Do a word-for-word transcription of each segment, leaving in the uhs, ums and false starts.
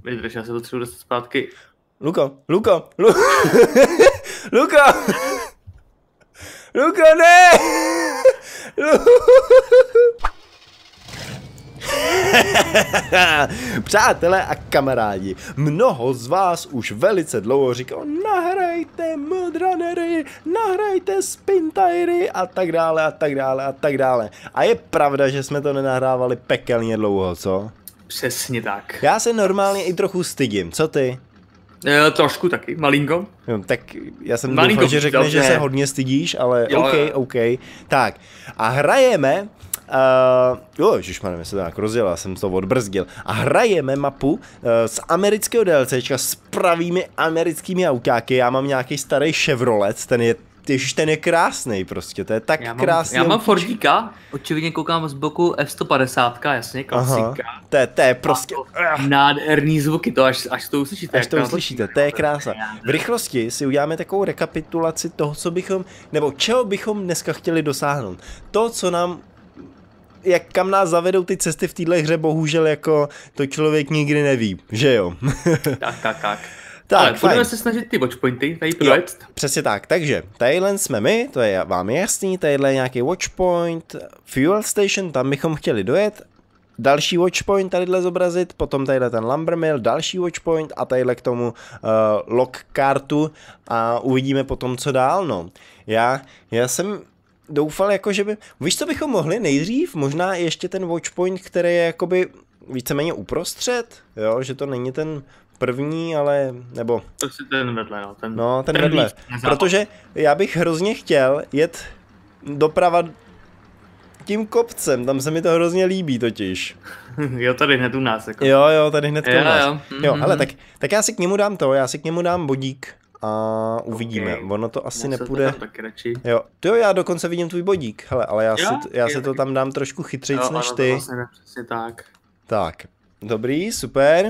Vydrž, já se potřebuji dostat zpátky. Luko, Luko, Lu... Luko! Luko, ne! Lu... Přátelé a kamarádi, mnoho z vás už velice dlouho říkalo, nahrajte Modranery, nahrajte Spintiry a tak dále a tak dále a tak dále. A je pravda, že jsme to nenahrávali pekelně dlouho, co? Přesně tak. Já se normálně i trochu stydím, co ty? E, trošku taky, malinko. Jo, tak já jsem Malinko, doufal, že řekneš, dobře. že se hodně stydíš, ale Jo, OK, jo. OK. Tak, a hrajeme, uh, jo, ježišmarja, se to nějak rozjela, jsem to odbrzdil. A hrajeme mapu uh, z amerického DLCčka s pravými americkými autáky. Já mám nějaký starý Chevrolet, ten je, ježiš, ten je krásný prostě, to je tak Já mám, krásný. já mám autíček. Fordíka, očividně koukám z boku F sto padesát, jasně, klasika. Aha, to je, to je prostě... Nádherný zvuky, to až, až to uslyšíte. Až jak to tam uslyšíte, to je krása. V rychlosti si uděláme takovou rekapitulaci toho, co bychom, nebo čeho bychom dneska chtěli dosáhnout. To, co nám, jak kam nás zavedou ty cesty v téhle hře, bohužel jako to člověk nikdy neví, že jo? Tak, tak, tak. Tak, ale fajn. budeme se snažit ty watchpointy tady projet. Přesně tak, takže tadyhle jsme my, to je vám jasný, tadyhle je nějaký watchpoint, fuel station, tam bychom chtěli dojet. Další watchpoint tadyhle zobrazit, potom tadyhle ten lumber mill, další watchpoint a tadyhle k tomu uh, lock kartu a uvidíme potom, co dál, no. Já, já jsem doufal, jako, že by, víš, co bychom mohli nejdřív, možná ještě ten watchpoint, který je jakoby víceméně uprostřed, jo, že to není ten první, ale, nebo... To si ten vedle, no. Ten, No, ten, ten vedle, víc, protože já bych hrozně chtěl jet doprava tím kopcem, tam se mi to hrozně líbí totiž. Jo, tady hned u nás, jako. Jo, jo, tady hned Jo, u nás. jo. Jo, Mhm. hele, tak, tak já si k němu dám to, já si k němu dám bodík a uvidíme, Ok. ono to asi Já se nepůjde. tam taky radši. Jo, jo, já dokonce vidím tvůj bodík, hele, ale já, Jo, si, t- já ok, si to ok. tam dám trošku chytřejc Jo, než ano, ty. to vlastně ne, přesně tak. Tak, dobrý, super.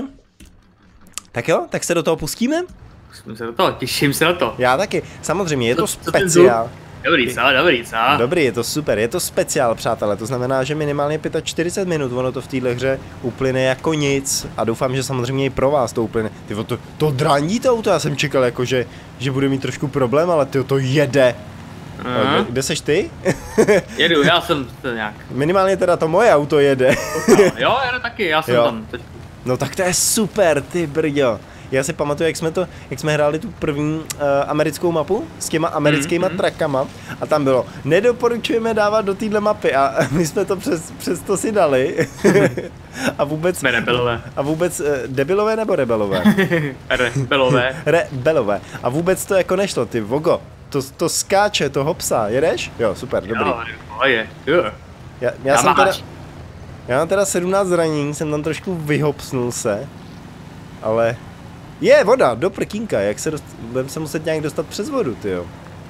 Tak jo, tak se do toho pustíme? Musím se do toho, těším se na to. Já taky, samozřejmě, je to Co- co ten speciál. Dobrý, co, dobrý, co? Dobrý, je to super, je to speciál, přátelé, to znamená, že minimálně čtyřicet pět minut, ono to v téhle hře uplyne jako nic a doufám, že samozřejmě i pro vás to uplyne. Ty to, to draní to auto, já jsem čekal jako, že, že bude mít trošku problém, ale ty to jede. Aha. Kde, kde seš ty? Jedu, já jsem to nějak. Minimálně teda to moje auto jede. Jo, jedu taky, já jsem Jo. tam. Teď. No tak to je super, ty brďo. Já si pamatuju, jak jsme to, jak jsme hráli tu první uh, americkou mapu s těma americkýma Mm, trakama a tam bylo, nedoporučujeme dávat do téhle mapy a my jsme to přes, přes to si dali a vůbec, Jsme rebelové. a vůbec uh, debilové nebo rebelové? Rebelové. Rebelové a vůbec to jako nešlo, ty vogo, to, to skáče toho psa, jedeš? Jo, super, dobrý. Jo, je. Jo. Já, já, Já jsem teda, máš. já mám teda sedmnáct zranění, jsem tam trošku vyhopsnul se, ale je voda, do prkínka, jak se dost, budeme se muset nějak dostat přes vodu, tyjo.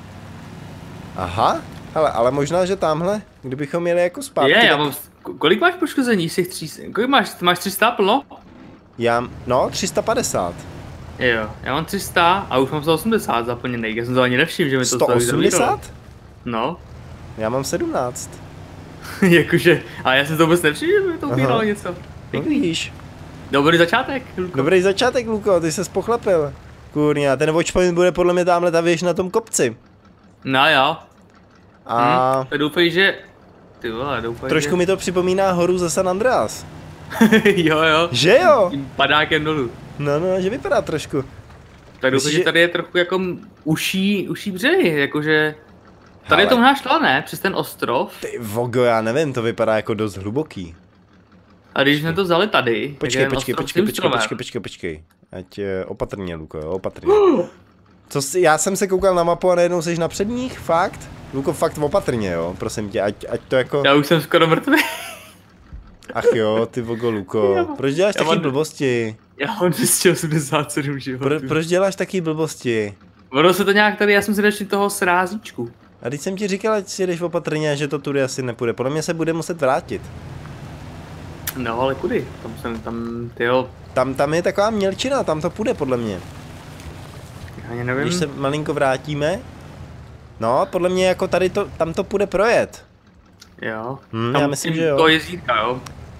Aha, hele, ale možná, že tamhle, kdybychom jeli jako zpátky, Je, já tak mám, kolik máš poškození z těch tří, kolik máš, ty máš tři sta plno? já, no, tři sta padesát. Jo, já mám tři sta a už mám sto osmdesát zaplněný, já jsem to ani nevšiml, že mi to sto stojí osmdesát? No, Já mám sedmnáct. jakože, a já jsem to vůbec nevšiml, že mi to ubíralo Aha. něco. No Pěkný. vidíš. Dobrý začátek, Luko. Dobrý začátek, Luko, ty ses pochlapil. Kurňa, ten watchpoint bude podle mě tamhle ta věž na tom kopci. No jo. A Hm, doufej, že... Ty vole, doufej, trošku že... mi to připomíná horu ze San Andreas. jo, jo. Že jo? Tím padákem dolů. No, no, že vypadá trošku. Tak doufej, Myslíš, že že- tady je trochu jako uší, uší břehy, jakože... Tady je Hele. to možná šla, ne? Přes ten ostrov. Ty vogo, já nevím, to vypadá jako dost hluboký. A když jsme to vzali tady, tak Počkej, je ten počkej, ostrov počkej, tím počkej, stromem. počkej, počkej, počkej. Ať eh, opatrně, Luko, jo, opatrně. Co jsi, já jsem se koukal na mapu a najednou jsi na předních, fakt? Luko, fakt opatrně, jo, prosím tě, ať, ať to jako... Já už jsem skoro mrtvý. Ach jo, ty vogo, Luko, Já- proč děláš já taky mám- blbosti? Já mám dvě stě osmdesát sedm životů. Pro, proč děláš taky blbosti? Ono se to nějak tady, já jsem si došli toho srázíčku. A teď jsem ti říkal, ať si jdeš opatrně, že to tudy asi nepůjde, podle mě se bude muset vrátit. No ale kudy? Tam jsem, tam, tyjo, Tam, tam je taková mělčina, tam to půjde podle mě. já ani nevím. Když se malinko vrátíme, no, podle mě jako tady to, tam to půjde projet. Jo. Hm, Tam já myslím, tím- že jo. To jezírka, jo.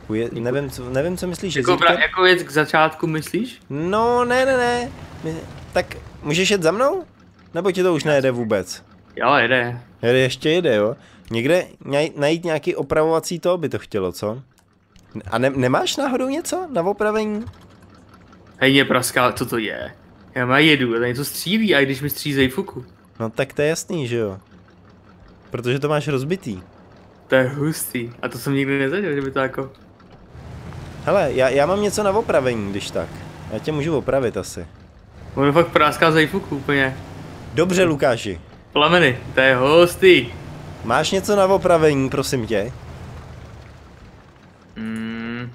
začátku, je, nevím, co, nevím, co myslíš. Jako, jezírkem? vra- jako věc k začátku myslíš? No, ne, ne, ne. My, tak můžeš jet za mnou? Nebo ti to už nejede vůbec? Jo, jede. Jede, ještě jede, jo? Někde něj, najít nějaký opravovací to by to chtělo, co? A ne, nemáš náhodou něco na opravení? Hej, mě praská, co to je? Já má jedu, a něco střílí, a když mi střízejí fuku. No tak to je jasný, že jo? Protože to máš rozbitý. To je hustý. A to jsem nikdy nezažil, že by to jako... Hele, já, já mám něco na opravení, když tak. Já tě můžu opravit asi. Ono fakt práská zajfuku úplně. Dobře, Lukáši. Plameny, to je hustý. Máš něco na opravení, prosím tě? Mm.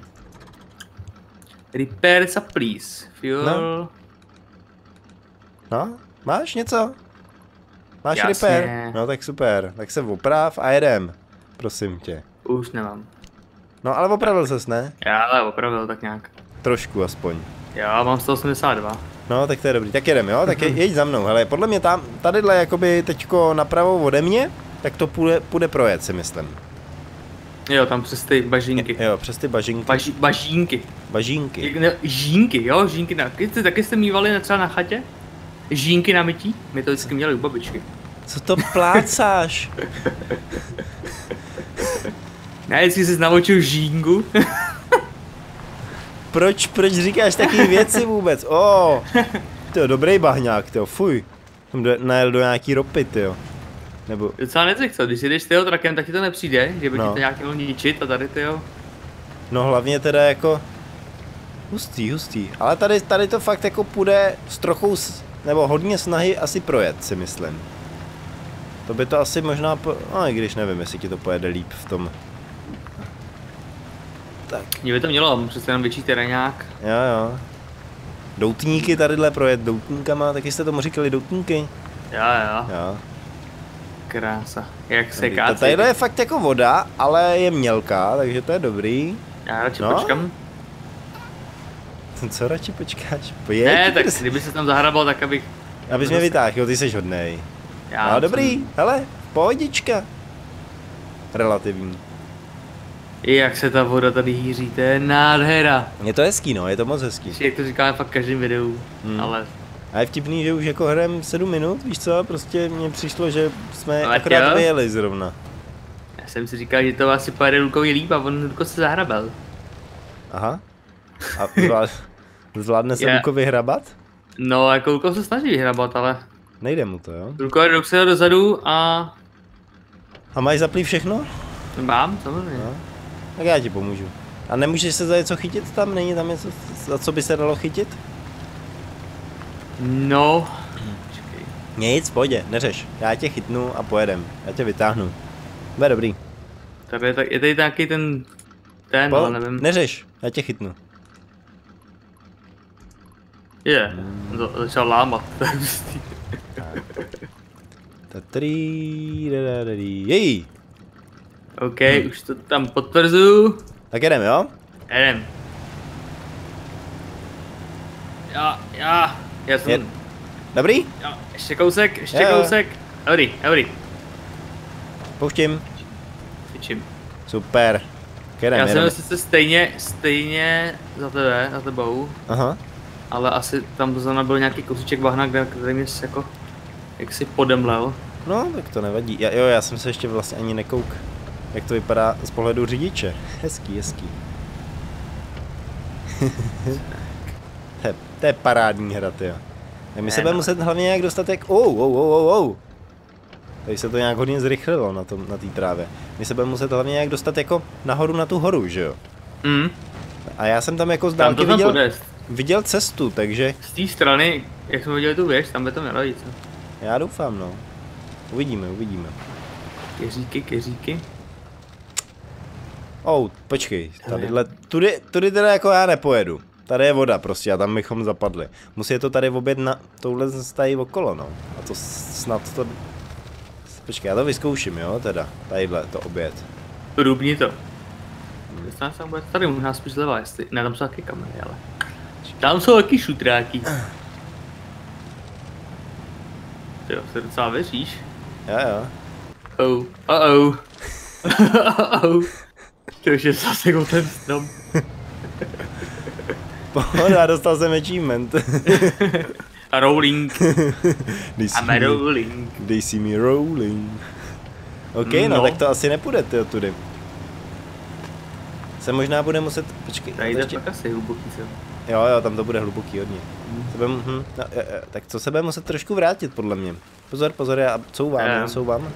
Repair supplies. Fuel. No. No, máš něco? Máš Jasně. repair? No tak super, tak se oprav a jedem. Prosím tě. Už nemám. No ale opravil ses, ne? Já ale opravil tak nějak. Trošku aspoň. Já mám sto osmdesát dva. No tak to je dobrý, tak jedem, jo? Tak je, jeď za mnou, hele, podle mě tam, tadyhle jakoby teďko napravo ode mě, tak to půjde, půjde projet, si myslím. Jo, tam přes ty bažínky. Jo, přes ty bažinky. Baži, bažínky. Bažínky. Jak ne, žínky, jo, žínky na... Taky, taky jste mývali na, třeba na chatě? Žínky na mytí? My to vždycky měli u babičky. Co to plácáš? Ne, vždycky jsi namočil žínku. Proč, proč říkáš takové věci vůbec? O, to je dobrý bahňák, to fuj. Jsem do, najel do nějaký ropy, tyjo. Nebo... Docela neřek co, když jdeš tyho trakem, tak ti to nepřijde, že by No. ti to nějak mělo ničit a tady tyjo. No hlavně teda jako... Hustý, hustý. Ale tady, tady to fakt jako půjde s trochou, s, nebo hodně snahy asi projet, si myslím. To by to asi možná, po... no i když nevím, jestli ti to pojede líp v tom. Tak, Mě by to mělo, přece jenom větší terénák. jo jo. Doutníky tadyhle projet doutníkama, taky jste tomu říkali doutníky? Jo, jo, Jo. krása. Jak se To kácí. tadyhle je fakt jako voda, ale je mělká, takže to je dobrý. Já radši No. počkám. Co radši počkáš? Pojď, Ne, tak prostě. kdyby se tam zahrabal, tak abych... Abys mě vytáhl, jo, ty jsi hodnej. Já No dobrý, hele, pohodička. Relativní. Jak se ta voda tady hýří, to je nádhera. Je to hezký, no, je to moc hezký. Jak to říkáme fakt v každém videu, Hmm. ale... A je vtipný, že už jako hrem sedm minut, víš co, prostě mně přišlo, že jsme Ale akorát jo. vyjeli zrovna. Já jsem si říkal, že to asi pojede Lukovi líp a on Luko se zahrabal. Aha. A zvlád, zvládne se Je. Luko vyhrabat? No, jako Luko se snaží vyhrabat, ale... Nejde mu to, jo? Luko jde se dozadu a... A máš zaplý všechno? Mám, samozřejmě. No. Tak já ti pomůžu. A nemůžeš se za něco chytit tam? Není tam něco, za co by se dalo chytit? No... Počkej. Nic, pojď, neřeš. Já tě chytnu a pojedem. Já tě vytáhnu. Bude dobrý. Tady je, tak, je tady taky ten... Ten, Po, ale nevím. neřeš, já tě chytnu. Je, to začal lámat, to je hustý. Tatrý, dadadadý, jej! OK, hmm. už to tam potvrzuju. Tak jedem, jo? Jdem. Já, já, já jsem... Je- Dobrý? Já, ještě kousek, ještě Jo, jo. kousek. Dobrý, dobrý. Pouštím. Cvičím. Super. Tak jedem, Já jsem jedem. byl sice stejně, stejně za tebe, za tebou, Aha. ale asi tam to znamená byl nějaký kousíček bahna, kde, který mě jako, jak si podemlel. No, tak to nevadí. Já, jo, já jsem se ještě vlastně ani nekouk, jak to vypadá z pohledu řidiče. Hezký, hezký. to, je, to je parádní hra, tyjo. Tak my se Ne, budeme no. muset hlavně nějak dostat jak... Oh, oh, oh, oh, oh. Tady se to nějak hodně zrychlilo na tom, na té trávě. My se budeme muset hlavně nějak dostat jako nahoru na tu horu, že jo? Mm, A já jsem tam jako z tam dálky to tam viděl, podést. viděl cestu, takže Z té strany, jak jsme viděli tu věž, tam by to mělo jít. co? já doufám, no. Uvidíme, uvidíme. Keříky, keříky. Oh, počkej, tadyhle, tudy, tudy teda jako já nepojedu. Tady je voda prostě a tam bychom zapadli. Musí je to tady obět na touhle tady okolo, no. A to s- snad to... Počkej, já to vyzkouším, jo, teda. Tadyhle to obět. Rubni to. Dostane se tam bude tady možná spíš zleva, jestli... Ne, tam jsou taky kamery, ale... Tam jsou taky šutráky. Jo, se docela věříš. Jo, jo. Oh, oh, oh. oh, oh. To už je zase jako ten strom. Pohoda, dostal jsem achievement. Rolling. They see I'm me- rolling. They see me rolling. OK, no, No. tak to asi nepůjde, tyjo, tudy. Se možná bude muset, počkej, Tady to jde ještě... tak asi hluboký sem. Jo, jo, tam to bude hluboký hodně. Se budem, hm, no, jo, jo, tak co se bude muset trošku vrátit, podle mě. Pozor, pozor, já couvám, já Jo. couvám.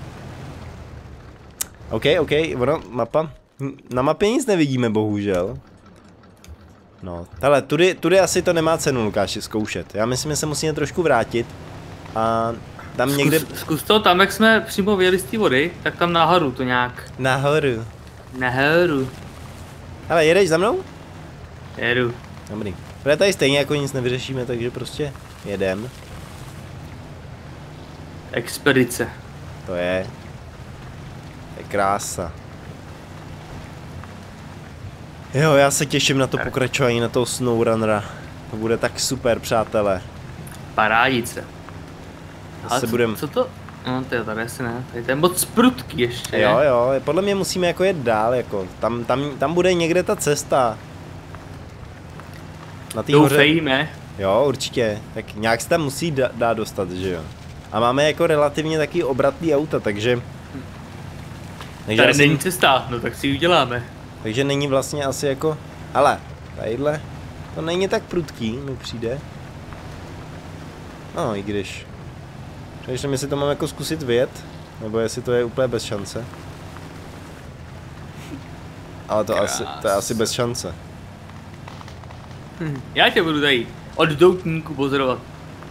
OK, OK, ono, mapa. Hm, Na mapě nic nevidíme, bohužel. No, hele, tudy, tudy asi to nemá cenu, Lukáši, zkoušet. Já myslím, že se musíme trošku vrátit. A tam někde... Zkus, zkus to tam, jak jsme přímo vyjeli z té vody, tak tam nahoru to nějak. Nahoru. Nahoru. Hele, jedeš za mnou? Jedu. Dobrý. Protože tady stejně jako nic nevyřešíme, takže prostě jedem. Expedice. To je. To je krása. Jo, já se těším na to pokračování, na toho SnowRunnera. To bude tak super, přátelé. Parádice. Ale Se co, budem... co to? No to je tady asi ne. Tady ten moc prudký ještě. Jo, jo, podle mě musíme jako jet dál, jako. Tam, tam, tam bude někde ta cesta. Na té hoře. Doufejme. Jo, určitě. Tak nějak se tam musí dá, dát dostat, že jo. A máme jako relativně taky obratný auta, takže... takže Tady asi- není cesta, no tak si ji uděláme. Takže není vlastně asi jako... Ale, tadyhle, to není tak prudký, mi přijde. No, i když. Přemýšlím, jestli to mám jako zkusit vyjet, nebo jestli to je úplně bez šance. Ale to, asi, to je asi bez šance. Hm. Já tě budu tady od doutníku pozorovat.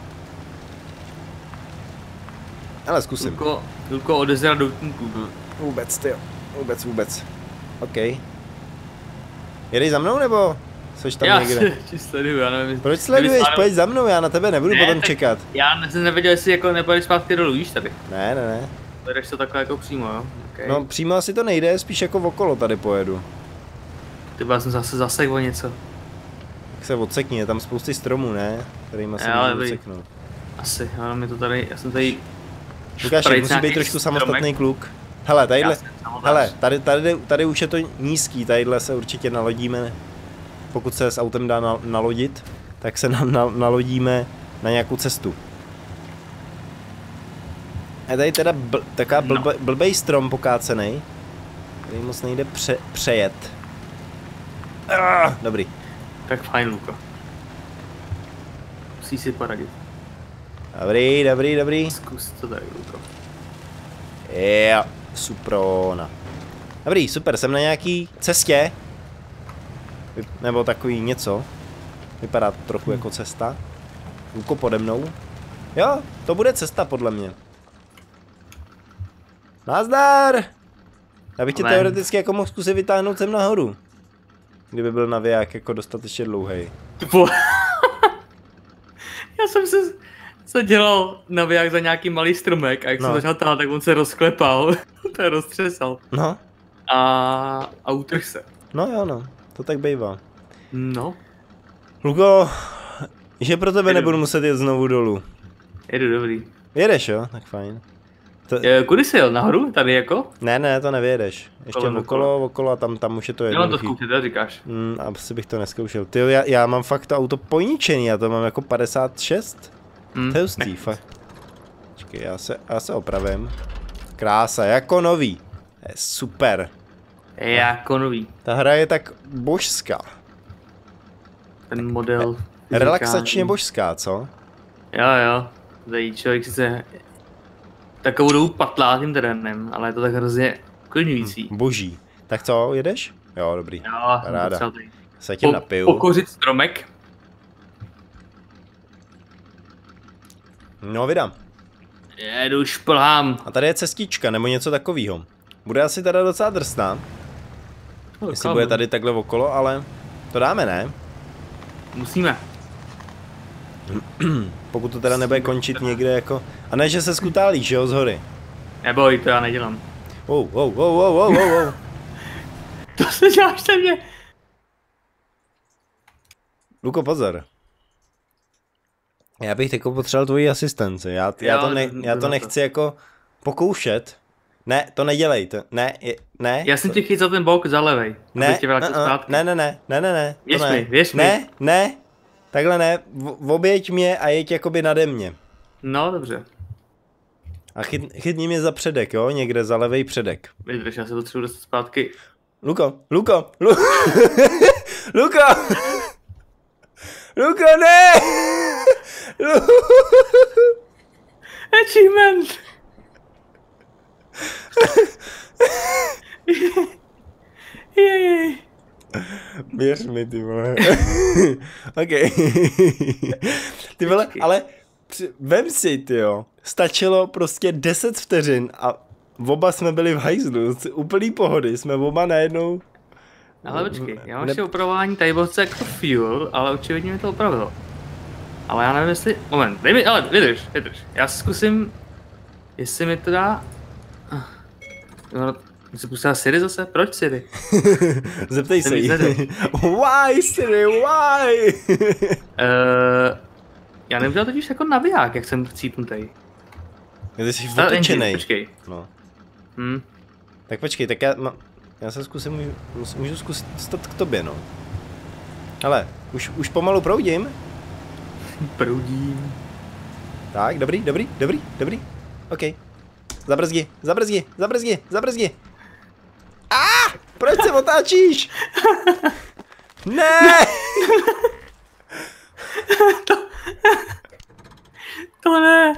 Ale zkusím. Julko, Julko odezra doutníku. Vůbec, ty vůbec, vůbec. OK. Jedeš za mnou, nebo jsi tam Já někde? se ti sleduju, já nevím. Proč sleduješ? Kdybys- Pojď za mnou, já na tebe nebudu Ne, potom tak- čekat. Já jsem nevěděl, jestli jako nepojedeš zpátky dolů, víš tady. Ne, ne, ne. Pojedeš to takhle jako přímo, jo? Okay. No přímo asi to nejde, spíš jako okolo tady pojedu. Ty já jsem zase zasek o něco. Tak se odsekni, je tam spousty stromů, ne? Kterýma se Jo, můžu dobrý. odseknout. Asi, ale mi to tady, já jsem tady... Lukáš, Tady musí být nějaký trošku stromek. samostatný kluk. Hele, tadyhle, Já jsem samotář. hele, tady, tady, tady už je to nízký, tadyhle se určitě nalodíme. Pokud se s autem dá na, nalodit, tak se na, na, nalodíme na nějakou cestu. A tady teda bl, taková No. blbe, blbej strom pokácený, který moc nejde pře, přejet. Ah, dobrý. Tak fajn, Luko. Musíš si poradit. Dobrý, dobrý, dobrý. Zkus to tady, Luko. Jo, suprona. Dobrý, super, jsem na nějaký cestě. Vy- Nebo takový něco. Vypadá to trochu jako cesta. Luko pode mnou. Jo, to bude cesta podle mě. Nazdar! Já bych tě Ven. teoreticky jako mohl zkusit vytáhnout sem nahoru. Kdyby byl naviják jako dostatečně dlouhý. Tvo. Já jsem se, se dělal naviják za nějaký malý stromek a jak No. jsem začal tahat, tak on se rozklepal. To je roztřesal. No, A, a utrh se. no jo no, to tak bývá. No, Luko, že pro tebe Jedu. nebudu muset jet znovu dolů. jedu dobrý. Jedeš jo, tak fajn. To, E, kudy jsi jel? Nahoru? Tady jako? Ne, ne, to nevědeš. Ještě Kolem okolo, okolo a tam, tam už je to Nemám to jednoduchý. zkoušet, to říkáš. Mm, asi bych to neskoušel. Ty, já, já mám fakt to auto poničený, já to mám jako padesát šest. Hm, To je hustý, fakt. Počkej, já se, já se opravím. Krása, jako nový. Je super. Jako nový. Ta hra je tak božská. Ten model. Relaxačně fyzikální. božská, co? Jo, jo. Tady člověk sice takovou dobu patlá tím terénem, ale je to tak hrozně uklidňující. Boží. Tak co, jedeš? Jo, dobrý. Jo, Paráda. potřeba tady Se tě po, napiju. pokořit stromek. No, vydám. Jedu, šplhám. A tady je cestička, nebo něco takového. Bude asi teda docela drsná, No, jestli kam? bude tady takhle okolo, ale to dáme, ne? Musíme. Pokud to teda nebude končit někde jako... A ne, že se skutálíš, jo, z hory. Neboj, to já nedělám. Wow, wow, wow, wow, wow, wow, wow. To se děláš se mě. Luko, pozor. Já bych jako potřeboval tvoji asistenci. Já, já, Jo, to, ne, jdu- já jdu to na nechci jako pokoušet. Ne, to nedělej, to, ne, je, ne. Já jsem to, tě chytil ten bok za levej. ne, Tě vrátil ne, zpátky. ne, ne, ne, ne, ne, ne, Věř to ne. mi, věř mi. Ne, ne, takhle ne, v, oběť mě a jeď jakoby nade mě. No, dobře. A chyt, chytni mě za předek, jo, někde za levej předek. Vydrž, já se potřebuji dostat zpátky. Luko, Luko, Lu... Luko! Luko, ne! Lu... Achievement! Jej. Věř mi, ty vole. OK. Ty vole, ale při... vem si, ty jo. Stačilo prostě deset vteřin a oba jsme byli v hajzlu. Úplný pohody, jsme oba najednou... Ale počkej, já mám ne... ještě opravování tady bohce jako fuel, ale očividně mi to opravilo. Ale já nevím, jestli... Moment, dej mi, ale vydrž, vydrž. Já si zkusím, jestli mi to dá... No, jsi pustila Siri zase? Proč Siri? Zeptej se jí. Why Siri, why? uh, já nemůžu totiž jako naviják, jak jsem chcípnutej. Ty jsi otočenej. Počkej. No. Hmm. Tak počkej, tak já, ma, já se zkusím, můžu, můžu zkusit dostat k tobě, no. Hele, už, už pomalu proudím. Proudím. Tak, dobrý, dobrý, dobrý, dobrý. OK. Zabrzdi, zabrzdi, zabrzdi, zabrzdi. Ah! Proč se otáčíš? Ne! to... to ne.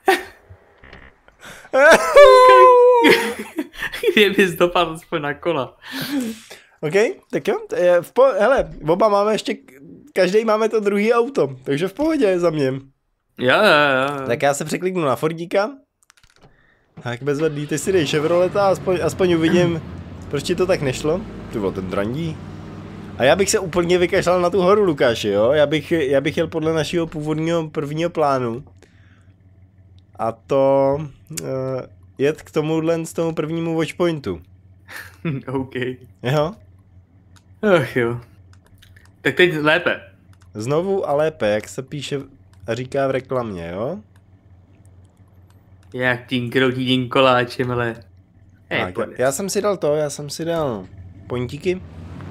Kdybys dopadl aspoň na kola. OK, tak jo, je v po... hele, oba máme ještě, každý máme to druhý auto, takže v pohodě za mě. Jo, jo, jo. Tak já se překliknu na Fordíka. Tak bezvedný, ty si dej Chevroleta, aspoň, aspoň uvidím, proč ti to tak nešlo. Ty vole, ten drandí. A já bych se úplně vykašlal na tu horu, Lukáši, jo? Já bych, já bych jel podle našeho původního prvního plánu. A to uh, jet k tomuhle z tomu prvnímu watchpointu. OK. Jo? Ach jo. Tak teď lépe. Znovu a lépe, jak se píše a říká v reklamě, jo? Jak tím kroutí tím koláčem, ale... Tak, já, já jsem si dal to, já jsem si dal pointíky.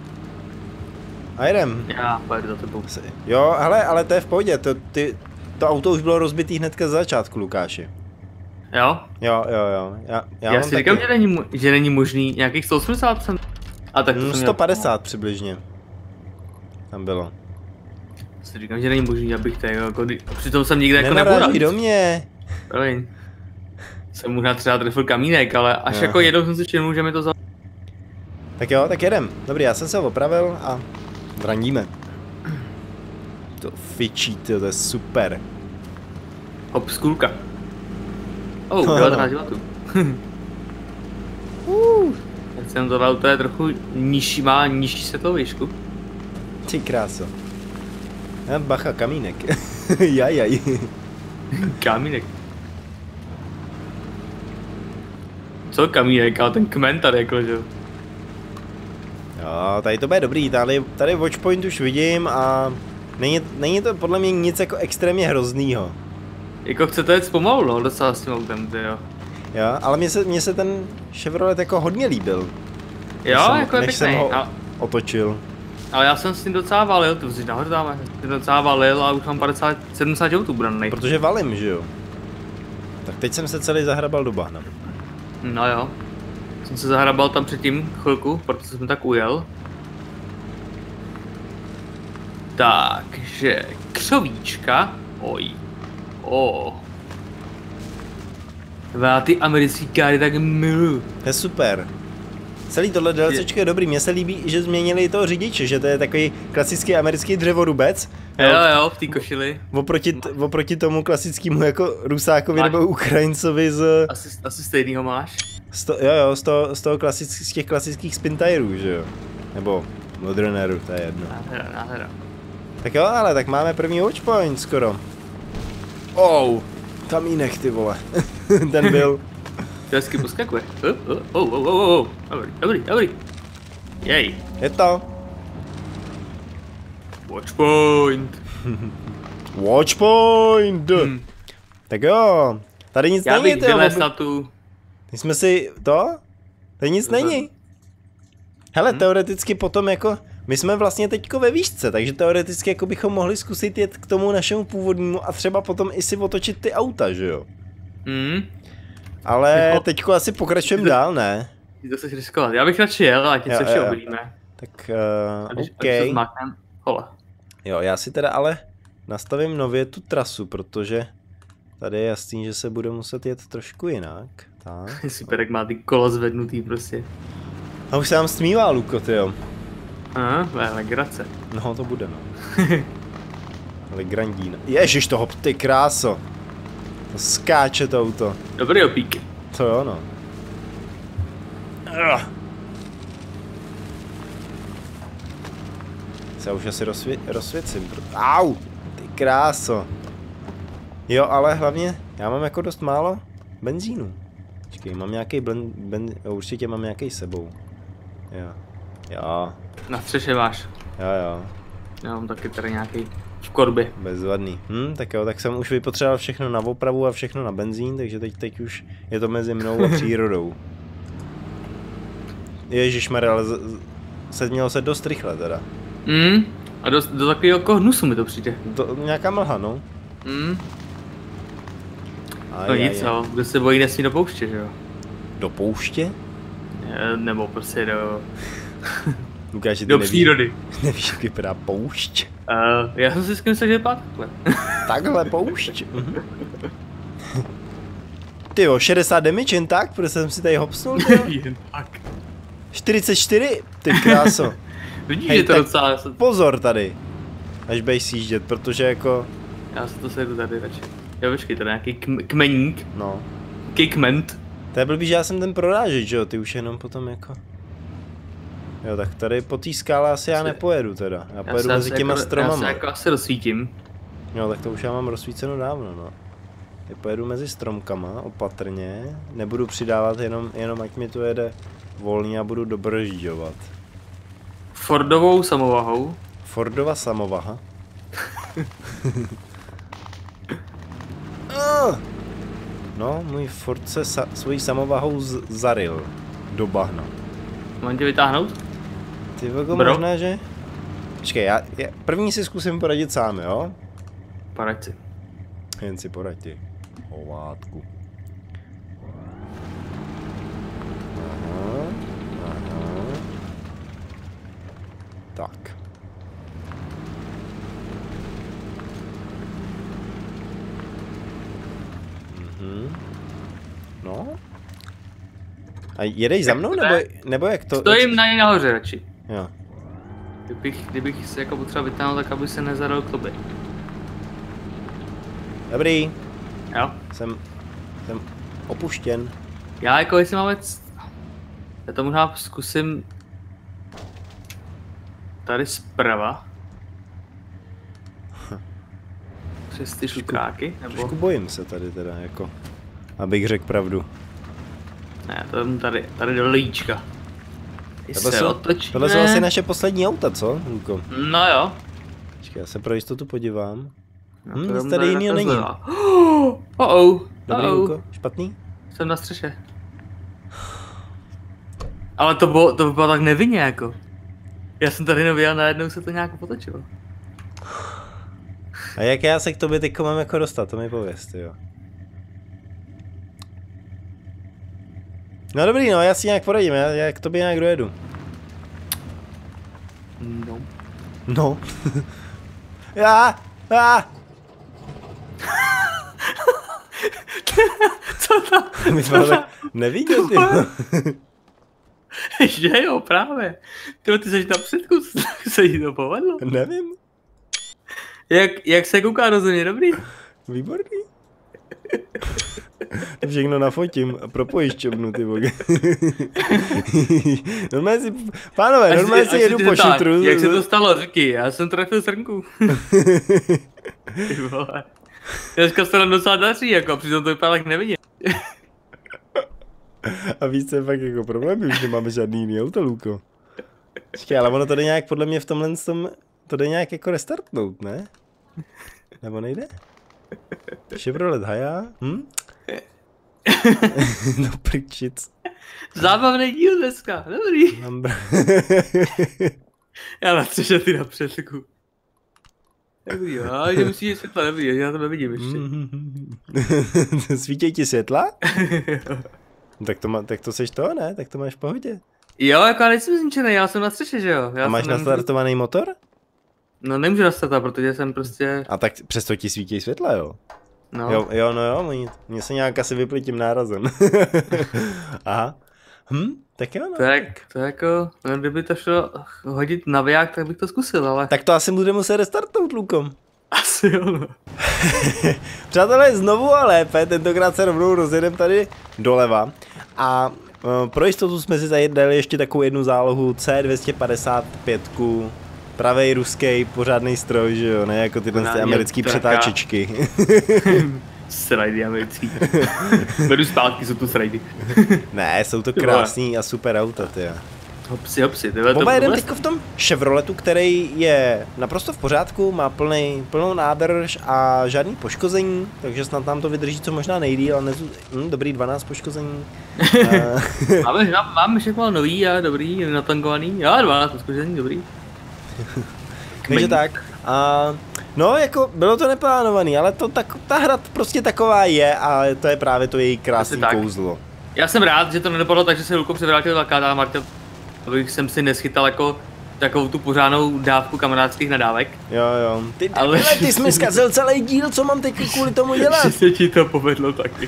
A jedem. Já pojedu za tebou. Jo, hele, ale to je v pohodě, to, ty, to auto už bylo rozbitý hnedka z začátku, Lukáši. Jo? Jo, jo, jo. Já, já, já si říkám, že není, že není možný nějakých sto osmdesát procent. A tak to mm, sto padesát přibližně. Tam bylo. Si říkám, že není možný, abych to jako... Přitom jsem nikde jako nebural. Nenaráží do mě. Promiň. Jsem možná třeba trefil kamínek, ale až no. Jako jednou jsem si všiml, že mi to za... Tak jo, tak jedem. Dobrý, já jsem se opravil a vrandíme. To fičí, to, to je super. Hop, skulka. Oh, devatenáct životů. uh. Tak jsem to auto je trochu nižší, má nižší světovou výšku. Ty kráso. A bacha, kamínek. Jajaj. Kamínek. Co kamínek, ale ten kmen tady jako, že jo. Jo, tady to bude dobrý, tady, tady watchpoint už vidím a není, není to podle mě nic jako extrémně hroznýho. Jako chcete jet pomalu, no, docela s tím autem, ty jo. Jo, ale mně se, mně se ten Chevrolet jako hodně líbil. Jo, jsem, jako je než pěkný. jsem ho a... otočil. Ale já jsem s tím docela valil, ty jsi nahoře dáme, ty docela valil a už mám padesát, sedmdesát životů branej. Protože valím, že jo. Tak teď jsem se celý zahrabal do bahna. No jo. Jsem se zahrabal tam předtím chvilku, protože jsem tak ujel. Takže křovíčka. Oj. O. Já ty americký káry tak miluju. To je super. Celý tohle DLCčko je dobrý, mně se líbí, že změnili toho řidiče, že to je takový klasický americký dřevorubec. Jo, jo, v té košili. Oproti, oproti tomu klasickému jako Rusákovi nebo Ukrajincovi z... Asi, asi stejnýho máš? Z to, jo, jo, z, toho, z, toho klasických, z těch klasických spin tyrů, že jo. Nebo Modroneru, to je jedno. Nádhera, nádhera. Tak jo, ale tak máme první watchpoint skoro. Oh, kamínek, ty vole. Ten byl. To hezky poskakuje. Oh, oh, oh, oh, oh. Dobrý, dobrý, dobrý. Jej. Je to. Watchpoint. Watchpoint. Hmm. Tak jo, tady nic Já není, bych ty vylez na tu... My jsme si to? To nic To není. Hele, teoreticky potom jako, my jsme vlastně teďko ve výšce, takže teoreticky jako bychom mohli zkusit jet k tomu našemu původnímu a třeba potom i si otočit ty auta, že jo? Hmm. Ale Jo. teďko asi pokračujeme dál, ne? To chceš riskovat. Já bych radši jel, ať Jo, se vše jo. uvidíme. Tak, A uh, když, OK. a když se zmáknem, hole. Jo, já si teda ale nastavím nově tu trasu, protože tady je jasný, že se bude muset jet trošku jinak. Tak. Super, jak má ty kolo zvednutý prostě. A už se nám stmívá, Luko, tyjo. Aha, legrace. No, to bude, no. Legrandína. Ježiš toho, ty kráso. To skáče to auto. Dobrý opík. To jo, no. Ugh. Se už asi rozsvě rozsvěcím. Au! Ty kráso. Jo, ale hlavně, já mám jako dost málo benzínu. Počkej, mám nějaký ben, ben, určitě mám nějaký sebou. Jo. Jo. Na střeše máš. Jo, jo. Já mám taky tady nějaký v korbě. Bezvadný. Hm, tak jo, tak jsem už vypotřeboval všechno na opravu a všechno na benzín, takže teď, teď už je to mezi mnou a přírodou. Ježišmarja, ale z, z, se mělo se dost rychle teda. Hmm. A do, do takového jako hnusu mi to přijde. To, nějaká mlha, no. Hmm. Aj, No aj, nic, aj. no. Kdo se bojí, nesmí do pouště, že jo? Do pouště? Ne, nebo prostě do, Lukáš, ty do nevíš, přírody. nevíš, jak vypadá poušť. Uh, já jsem si s myslel, že vypadá takhle. Takhle poušť. Mhm. Ty jo, šedesát damage jen tak, protože jsem si tady hopsnul, ty jo. Jen tak. čtyřicet čtyři, ty kráso. Vidíš, Hej, že to tak docela... Pozor tady, až budeš sjíždět, protože jako, Já se to sedu tady radši. Jo, počkej, tady nějaký km- kmeník. no. Nějaký kment. To je blbý, že já jsem ten prorážeč, že jo, ty už jenom potom jako. Jo, tak tady po té skále asi já nepojedu teda, já pojedu se mezi asi těma jako, Já stromama. se jako asi rozsvítím. Jo, tak to už já mám rozsvíceno dávno, no. Já pojedu mezi stromkama, opatrně, nebudu přidávat jenom, jenom ať mi to jede volně a budu dobržďovat. Fordovou samovahou. Fordova samovaha. Ah! No, můj Ford se sa svojí samovahou z zaril do bahna. Mám tě vytáhnout? Ty vogo, Bro? možná, že? Počkej, já, já první si zkusím poradit sám, jo? Poraď si. Jen si poraď ty. Hovátku. Aha, aha. Tak. Mhm. No. A jedeš za mnou, nebo, nebo jak to? Stojím na něj nahoře radši. Jo. Kdybych, kdybych se jako potřeba vytáhnout, tak aby se nezadal k tobě. Dobrý. Jo? Jsem, jsem opuštěn. Já jako jestli máme... c- Já to možná zkusím... Tady zprava. Přes ty šutráky, nebo... Trošku bojím se tady teda, jako. Abych řekl pravdu. Ne, to je tady, tady do líčka. Když Tohle se jsou, otočíme... tohle jsou asi naše poslední auta, co, Luko? No jo. Počkej, já se pro jistotu podívám. Já Hm, to nic tam tady jinýho není. nakazila. Oh, oh, Dobrý, oh, Luko? Špatný? Jsem na střeše. Ale to bylo, to bylo tak nevinně jako. Já jsem tady nový a najednou se to nějak potočilo. A jak já se k tobě teďko mám jako dostat, to mi pověz, jo. No dobrý, no, já si nějak poradím, já, já k tobě nějak dojedu. No. No. já, já. Co tam? My jsme ho tak neviděl, ty. Že jo, právě. Ty, ty jsi tam předku, se jí to povedlo. Nevím, Jak, jak se kouká rozhodně dobrý? výborný. To všechno nafotím a pro pojišťovnu, ty bogy. Normálně si, pánové, normálně si jedu po šutru. Jak se to stalo, řekni, já jsem trefil srnku. Ty vole. Dneska se nám docela daří, jako přitom to vypadá tak nevidět. A víš, co je fakt jako problém, my už nemáme žádný jiný auto, Luko. Počkej, ale ono to jde nějak, podle mě v tomhle tom, to jde nějak jako restartnout, ne? Nebo nejde? Chevrolet Haja? Hm? No prčic. Zábavný díl dneska, dobrý. Lambr... Já na třeše ty na přesku. Dobrý, jo, ale že musíš světla, dobrý, já to nevidím ještě. Svítěj ti světla? tak, to má, tak to seš to, ne? Tak to máš v pohodě. Jo, jako já nejsem zničený, já jsem na střeše, že jo. Já A máš nemůžu... nastartovaný motor? No nemůžu nastartovat, protože jsem prostě... A tak přesto ti svítí světla, jo? No. Jo, jo, no jo, mě, mě se nějak asi vypli tím nárazem. Aha. Hm, tak jo, no. Tak, to jako, no, kdyby to šlo hodit naviják, tak bych to zkusil, ale... Tak to asi bude muset restartnout, Lukom. Asi jo, no. Přátelé, znovu a lépe, tentokrát se rovnou rozjedeme tady doleva. A uh, pro jistotu jsme si tady dali ještě takovou jednu zálohu C dvě stě padesát pět, pravej ruský pořádný stroj, že jo, ne jako tyhle ty americký přetáčečky. Srajdy americký. Beru zpátky, jsou tu srajdy. Ne, jsou to krásný a super auta, ty. Hopsi, hopsi. Tyhle Oba to jedem vůbec... teďko v tom Chevroletu, který je naprosto v pořádku, má plný, plnou nádrž a žádný poškození, takže snad nám to vydrží co možná nejdýl, ale nezu... hm, dobrý dvanáct poškození. máme, máme všechno nový a dobrý, natankovaný, jo, dvanáct poškození, dobrý. Takže tak. A no, jako bylo to neplánovaný, ale to tak, ta hra prostě taková je a to je právě to její krásný kouzlo. Já jsem rád, že to nedopadlo tak, že se Luko převrátil dvakrát a Marta, abych jsem si neschytal jako takovou tu pořádnou dávku kamarádských nadávek. Jo, jo. Ty, ale... ty jsi mi zkazil celý díl, co mám teď kvůli tomu dělat? Že se ti to povedlo taky.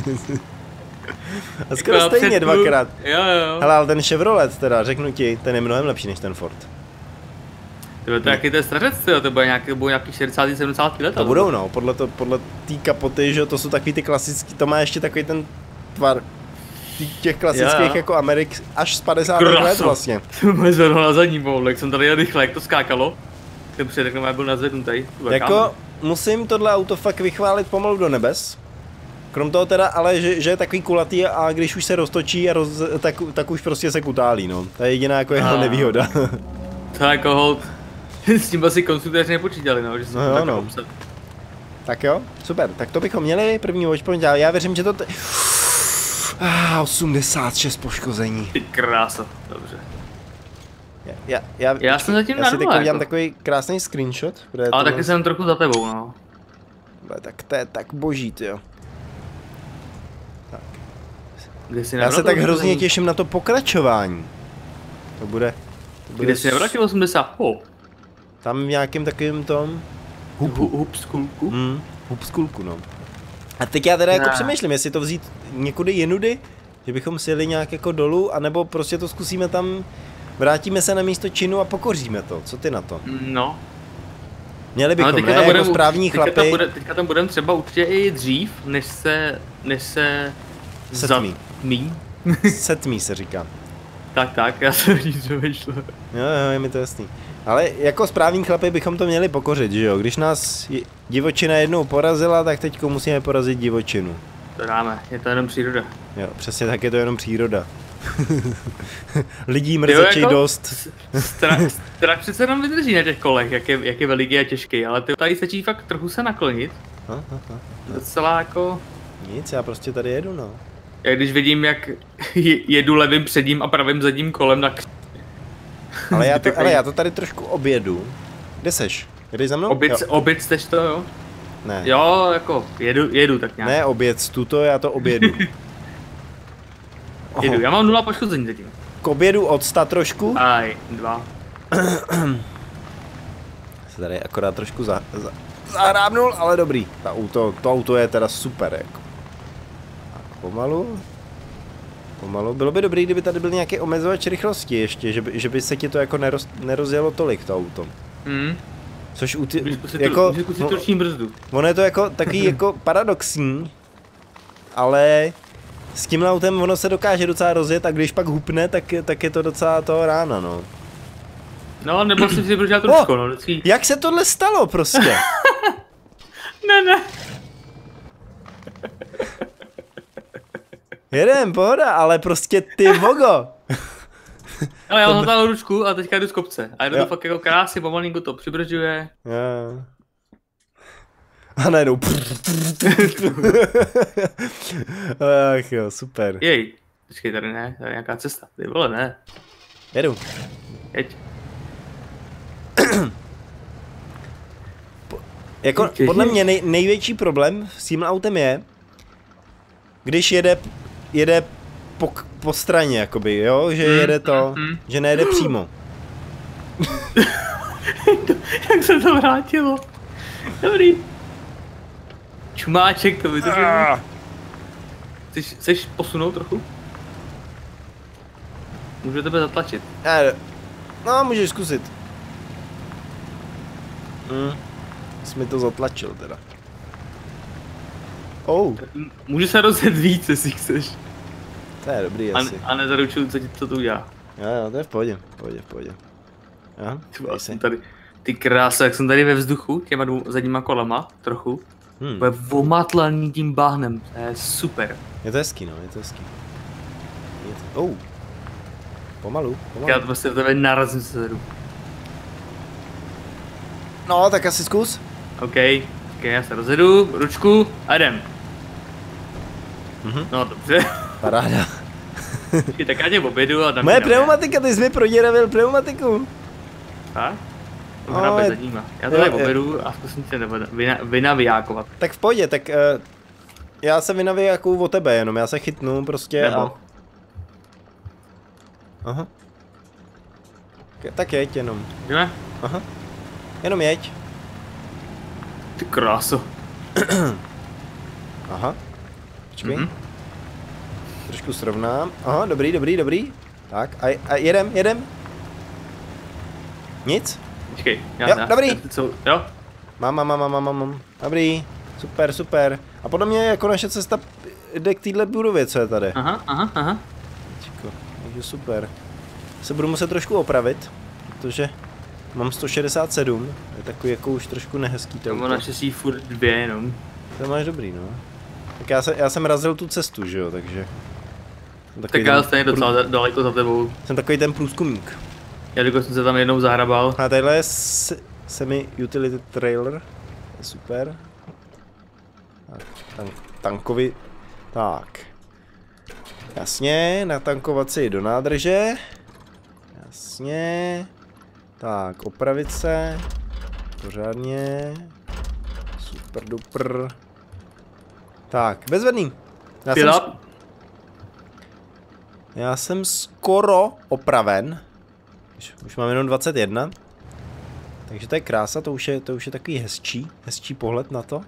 A skoro jako stejně předku... dvakrát. Jo, jo. Hele, ale ten Chevrolet teda, řeknu ti, ten je mnohem lepší než ten Ford. To, to jaký to je stařec, to bude nějaký, bude nějaký šedesát sedmdesát let. To budou no, podle, to, podle té kapoty, že to jsou takový ty klasický, to má ještě takový ten tvar těch klasických jo, jo. jako Amerik až z padesátých let vlastně. To mě zvedlo na zadní boule, jak jsem tady jel rychle, jak to skákalo. Ten předek byl nazvednutý. Jako musím tohle auto fakt vychválit pomalu do nebes. Krom toho teda, ale že, že je takový kulatý a když už se roztočí, a roz, tak, tak už prostě se kutálí, no. To je jediná jako jeho nevýhoda. To jako hold. S tím asi konstruktéři nepočítali, no, že se no, to tak no. obsad. Tak jo, super, tak to bychom měli, první watchpoint, já věřím, že to... T... Ah, osmdesát šest poškození. Ty krása, dobře. Já, já, já, já jsem zatím já si teď udělám jako. takový krásný screenshot. Ale tohle... taky jsem trochu za tebou, no. Tak to je tak boží, tyjo. Tak. Jsi já se tak hrozně není... těším na to pokračování. To bude... To bude Kde jsi nevrátil osmdesát? Oh. Tam v nějakým takovým tom... Hup, hup, hupskulku? Hmm, hupskulku, no. A teď já teda jako přemýšlím, jestli to vzít někudy jinudy, že bychom si jeli nějak jako dolů, anebo prostě to zkusíme tam, vrátíme se na místo činu a pokoříme to. Co ty na to? No. Měli bychom, ne, jako budem, správní teďka chlapy. Tam bude, teďka tam budeme třeba určitě i dřív, než se, než se... Setmí. Zatmí. Setmí se říká. Tak, tak, já jsem nic přemýšlel. Jo, jo, je mi to jasný. Ale jako správní chlapy bychom to měli pokořit, že jo? Když nás divočina jednou porazila, tak teďko musíme porazit divočinu. To dáme, je to jenom příroda. Jo, přesně tak, je to jenom příroda. Lidí mrzečej jako dost. Strach, strach přece nám vydrží na těch kolech, jak je, jak je veliký a těžký, ale ty tady stačí fakt trochu se naklonit. Ha, ha, ha. Docela jako... Nic, já prostě tady jedu, no. Já když vidím, jak jedu levým předním a pravým zadním kolem, tak... Ale já to, ale já to tady trošku objedu. Kde seš? Jdeš za mnou? Oběd, oběd steš to, jo? Ne. Jo, jako, jedu, jedu tak nějak. Ne, oběd tuto, já to objedu. Jedu, já mám nula poškození zatím. K obědu odsta trošku. Aj, dva. Se tady akorát trošku za, za, zahrábnul, ale dobrý. Ta auto, to auto je teda super, jako. Tak, pomalu. Pomalu. Bylo by dobrý, kdyby tady byl nějaký omezovač rychlosti ještě, že by, že by se ti to jako neroz, nerozjelo tolik, to auto. Mm. Což u ty, jako, no, brzdu. Ono je to jako takový jako paradoxní, ale s tím autem ono se dokáže docela rozjet a když pak hupne, tak, tak je to docela toho rána, no. No, nebo si si držel trošku, no. Vždycky... Jak se tohle stalo prostě? ne, ne. Jedem, pohoda, ale prostě ty vogo. Ale já mám zatáhl ručku a teďka jdu z kopce. A jdu to fakt jako krásně, pomalinku to přibržuje. Jo. A najednou. Ach jo, super. Jej, počkej, tady ne, tady je nějaká cesta, ty vole, ne. Jedu. Jeď. Po, jako, podle mě nej, největší problém s tím autem je, když jede, jede po, po straně, jakoby, jo, že jede to, mm, mm. že nejede přímo. Jak se to vrátilo. Dobrý. Čumáček to vydrží. Chceš, chceš posunout trochu? Můžu tebe zatlačit. Ne, no, můžeš zkusit. Hm. Jsi mi to zatlačil teda. Oh. Můžu se rozjet víc, jestli chceš. To je dobrý a, asi. A nezaručuju, co ti co to udělá. Jo, jo, to je v pohodě, v pohodě, v pohodě. Aha, jsem tady, ty krása, jak jsem tady ve vzduchu, těma dvou zadníma kolama, trochu. Hmm. Bude omátlaný tím báhnem, to je super. Je to hezký, no, je to hezký. Je to... Oh. Pomalu, pomalu. Já to prostě v tebe narazím se zadu. No, tak asi zkus. OK, okay, já se rozjedu, ručku a jdem. Mhm. No dobře. Paráda. Tak já tě objedu a dám. Moje pneumatika, ty jsi mi proděravil pneumatiku. A? To hrabe za nima. Já to tady objedu a zkusím tě vynavijákovat. Tak v pohodě, tak uh, já se vynavijákuju o tebe jenom, já se chytnu prostě Nebo. a... Aha. Tak jeď jenom. Jdeme? Aha. Jenom jeď. Ty kráso. Aha. Počkej. Mm-hmm. Trošku srovnám. Aha, dobrý, dobrý, dobrý. Tak, a, a jedem, jedem. Nic? Počkej, já, jo, já, dobrý. Já, co, jo? Mám, mám, mám, mám, mám. Dobrý. Super, super. A podle mě jako naše cesta jde k téhle budově, co je tady. Aha, aha, aha. Čiko, takže super. Se budu muset trošku opravit, protože mám sto šedesát sedm. Je takový jako už trošku nehezký to. To naštěstí furt dvě jenom. To máš dobrý, no. Tak já, se, já jsem razil tu cestu, že jo, takže... Tak já stejně docela prů... daleko za tebou. Jsem takový ten průzkumník. Já dokud jsem se tam jednou zahrabal. A tadyhle je semi-utility trailer. Je super. Tak, tank, tankovi... Tak. Jasně, natankovat si do nádrže. Jasně. Tak, opravit se. Pořádně. Super duper. Tak, bezvedný. Já jsem, já jsem skoro opraven. Už, už mám jenom dvacet jedna. Takže to je krása, to už je, to už je takový hezčí, hezčí pohled na to.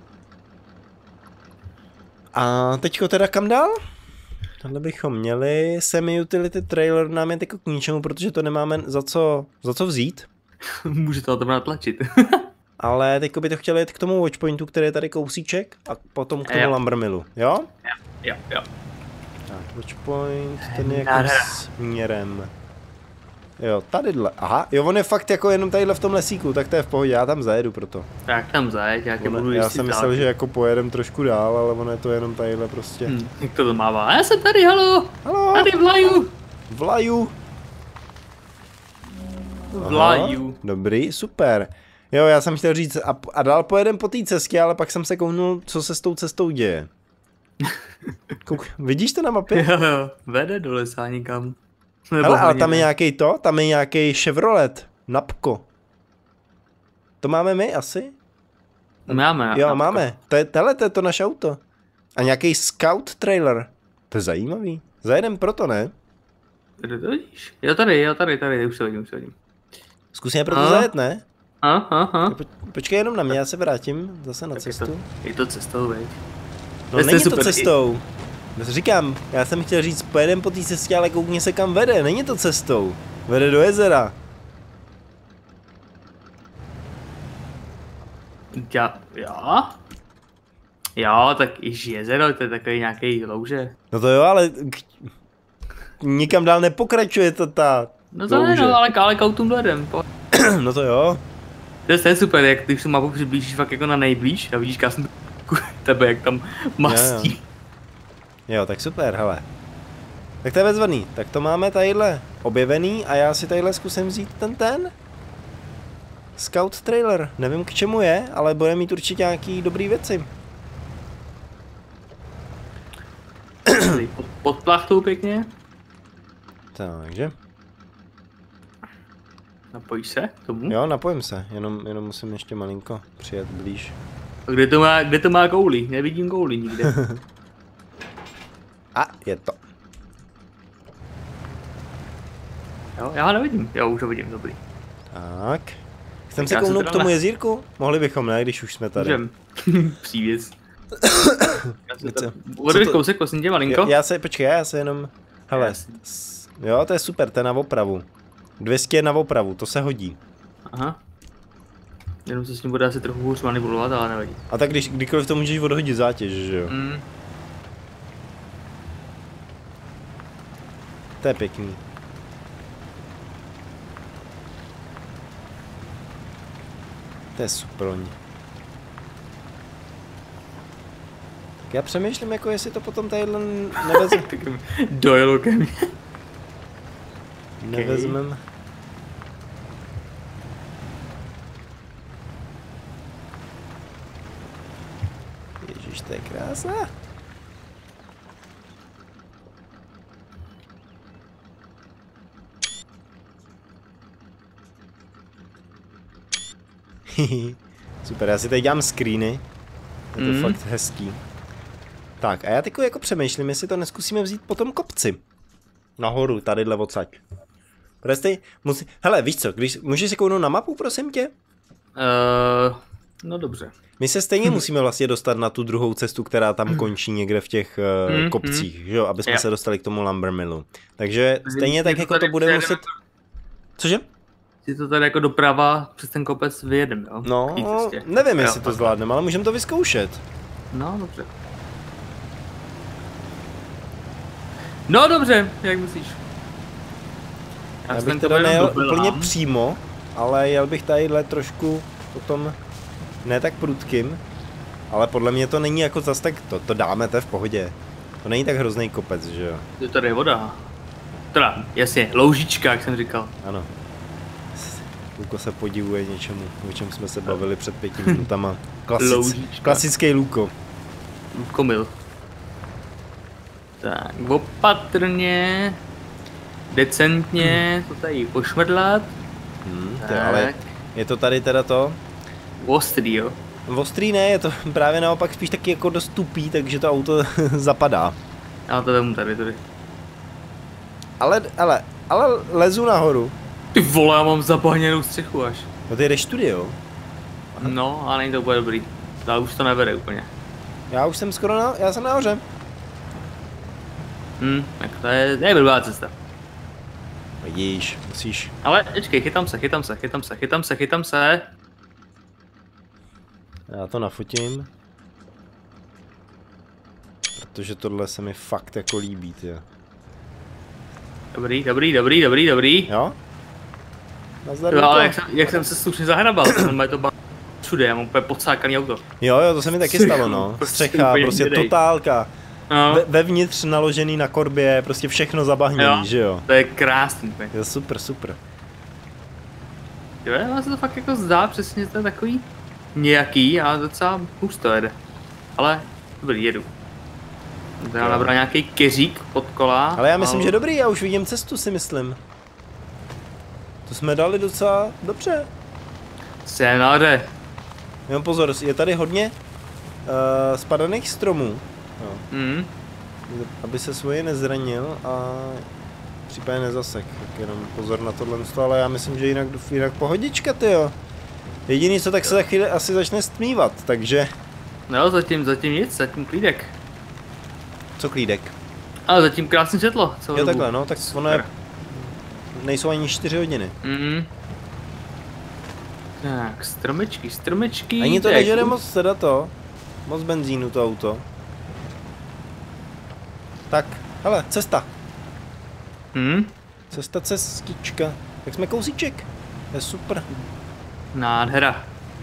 A teďko teda kam dál? Tohle bychom měli, semi-utility trailer nám je jako k ničemu, protože to nemáme za co, za co vzít. Může to na to natlačit. Ale teďko by to chtělo jít k tomu watchpointu, který je tady kousíček, a potom k tomu jo. lumbermillu, jo? Jo, jo, jo. Tak, watchpoint, ten je jako směrem. Jo, tadyhle, aha, jo, on je fakt jako jenom tadyhle v tom lesíku, tak to je v pohodě, já tam zajedu proto. Tak tam zajeď, já tě budu Já jsem myslel, dál. Že jako pojedem trošku dál, ale ono je to jenom tadyhle prostě. Hmm, jak to mává, já jsem tady, halo, halo. Tady vlaju. Vlaju. Vlaju. Aha, dobrý, super. Jo, já jsem chtěl říct, a, a dál pojedem po té cestě, ale pak jsem se kouknul, co se s tou cestou děje. Kouk, vidíš to na mapě? Jo, jo, vede do lesa nikam. Hele, ale tam je nějaký to, tam je nějaký Chevrolet, Napko. To máme my asi? Máme. Jo, Napko. máme. To je, hele, to je to naše auto. A nějaký Scout trailer. To je zajímavý. Zajedem proto, ne? Kde to vidíš? Jo, tady, jo, tady, tady, už se vidím, už se vidím. Zkusíme proto zajet, ne? Aha, aha. Po, počkej jenom na mě, já se vrátím zase na tak cestu. Je to, je to cestou, veď? No není to cestou. Říkám, já jsem chtěl říct, pojedem po té cestě, ale koukni se kam vede, není to cestou. Vede do jezera. Já, jo? Jo, tak i jezero, to je takový nějaký louže. No to jo, ale nikam dál nepokračuje to ta No to ne, no, ale, ale kautům dojedem. No to jo. To je, to je super, jak ty tu mapu přiblížíš fakt jako na nejblíž a vidíš, kam tebe, jak tam mastí. Jo, jo. Jo, tak super, hele. Tak to je bezvadný. Tak to máme tadyhle objevený a já si tadyhle zkusím vzít ten ten. Scout trailer, nevím k čemu je, ale bude mít určitě nějaký dobrý věci. Pod, pod plachtou pěkně. Takže. Napojíš se k tomu? Jo, napojím se, jenom, jenom musím ještě malinko přijet blíž. A kde to má, kde to má kouli? Nevidím kouli nikde. A, je to. Jo, já ho nevidím, jo, už ho vidím, dobrý. Tak. Chcem Tak se já se kouknout teda k tomu ne- jezírku? Mohli bychom, ne, když už jsme tady. Můžem. Přívěc. Co? Odeš Co to- kousek, prosím tě, malinko? Já, já se, počkej, já se jenom, hele, Jasně. s- jo, to je super, to je na opravu. dvě stě na opravu, to se hodí. Aha. Jenom se s ním bude asi trochu hůř manipulovat, ale nevadí. A tak když, kdykoliv to můžeš odhodit zátěž, že jo? Mm. To je pěkný. To je super. Tak já přemýšlím, jako jestli to potom tadyhle nevezm, Dojelo ke mně. nevezmem. Ježíš, to je krása. Super, já si tady dělám screeny. Je to Mm. fakt hezký. Tak a já teď jako přemýšlím, jestli to neskusíme vzít po tom kopci. Nahoru, tadyhle odsaď. Prostě musí... Hele, víš co, když... můžeš si kouknout na mapu, prosím tě? Uh, no dobře. My se stejně musíme vlastně dostat na tu druhou cestu, která tam končí někde v těch uh, Mm, kopcích, že jo, aby jsme Jo. se dostali k tomu lumber millu. Takže stejně Je tak to jako tady to bude přejedeme- muset... Cože? Si to tady jako doprava přes ten kopec vyjedem, jo? No, K té cestě. nevím, Jo, jestli to tak. zvládneme, ale můžeme to vyzkoušet. No, dobře. No dobře, jak myslíš? Já jsem bych to teda jenom nejel doplám. úplně přímo, ale jel bych tadyhle trošku potom ne tak prudkým, ale podle mě to není jako zas tak, to, to dáme, to je v pohodě. To není tak hrozný kopec, že jo? Je tady voda. Teda, jasně, loužička, jak jsem říkal. Ano. Luko se podivuje něčemu, o čem jsme se bavili před pěti minutama. Klasic, Loužička. klasický Luko. Komil. Tak, opatrně, decentně, to tady pošmrdlat. Hmm, ty, Tak. ale je to tady teda to? Ostrý, jo. Ostrý ne, je to právě naopak spíš taky jako dost tupý, takže to auto zapadá. Já to vemu tady, tady. Ale, ale, ale lezu nahoru. Ty vole, já mám zabahněnou střechu až. No ty jdeš tudy, jo? No, a není to úplně dobrý. Ale už to nevede úplně. Já už jsem skoro na, já jsem nahoře. Hm, tak to je, to je blbá cesta. Vidíš, musíš. Ale počkej, chytám se, chytám se, chytám se, chytám se, chytám se. Já to nafotím. Protože tohle se mi fakt jako líbí, ty. Dobrý, dobrý, dobrý, dobrý, dobrý. Jo? Nazdar, Jo, ale Luko. jak jsem, jak jsem se slušně zahrabal, to je to ba... všude, já mám úplně podsákaný auto. Jo, jo, to se mi taky stalo, no. Prostě Střecha, úplně prostě hnědej. totálka. No, Ve, vevnitř naložený na korbě, prostě všechno zabahněný, Jo. že jo? to je krásný, úplně. Je super, super. Jo, ale se to fakt jako zdá přesně, to je takový nějaký a docela hůř to jede. Ale dobrý, jedu. Já Jo. nabral nějaký keřík pod kola. Ale já myslím, že dobrý, já už vidím cestu, si myslím. To jsme dali docela dobře. Jsem nahoře. Jenom pozor, je tady hodně uh, spadaných stromů, jo, Mhm. aby se svoje nezranil a případně nezasek, tak jenom pozor na tohle, ale já myslím, že jinak, jinak pohodička, tyjo. Jediný co, tak se za chvíli asi začne stmívat, takže... No, zatím, zatím nic, zatím klídek. Co klídek? Ale zatím krásné světlo. celou Jo dobu. takhle, no, tak ono je... Super. Nejsou ani čtyři hodiny. Mhm. Tak, stromečky, stromečky. Ani to tak, nežere moc teda to, moc benzínu to auto. Tak, hele, cesta. Hm? Cesta, cestička. Tak jsme kousíček. To je super. Nádhera.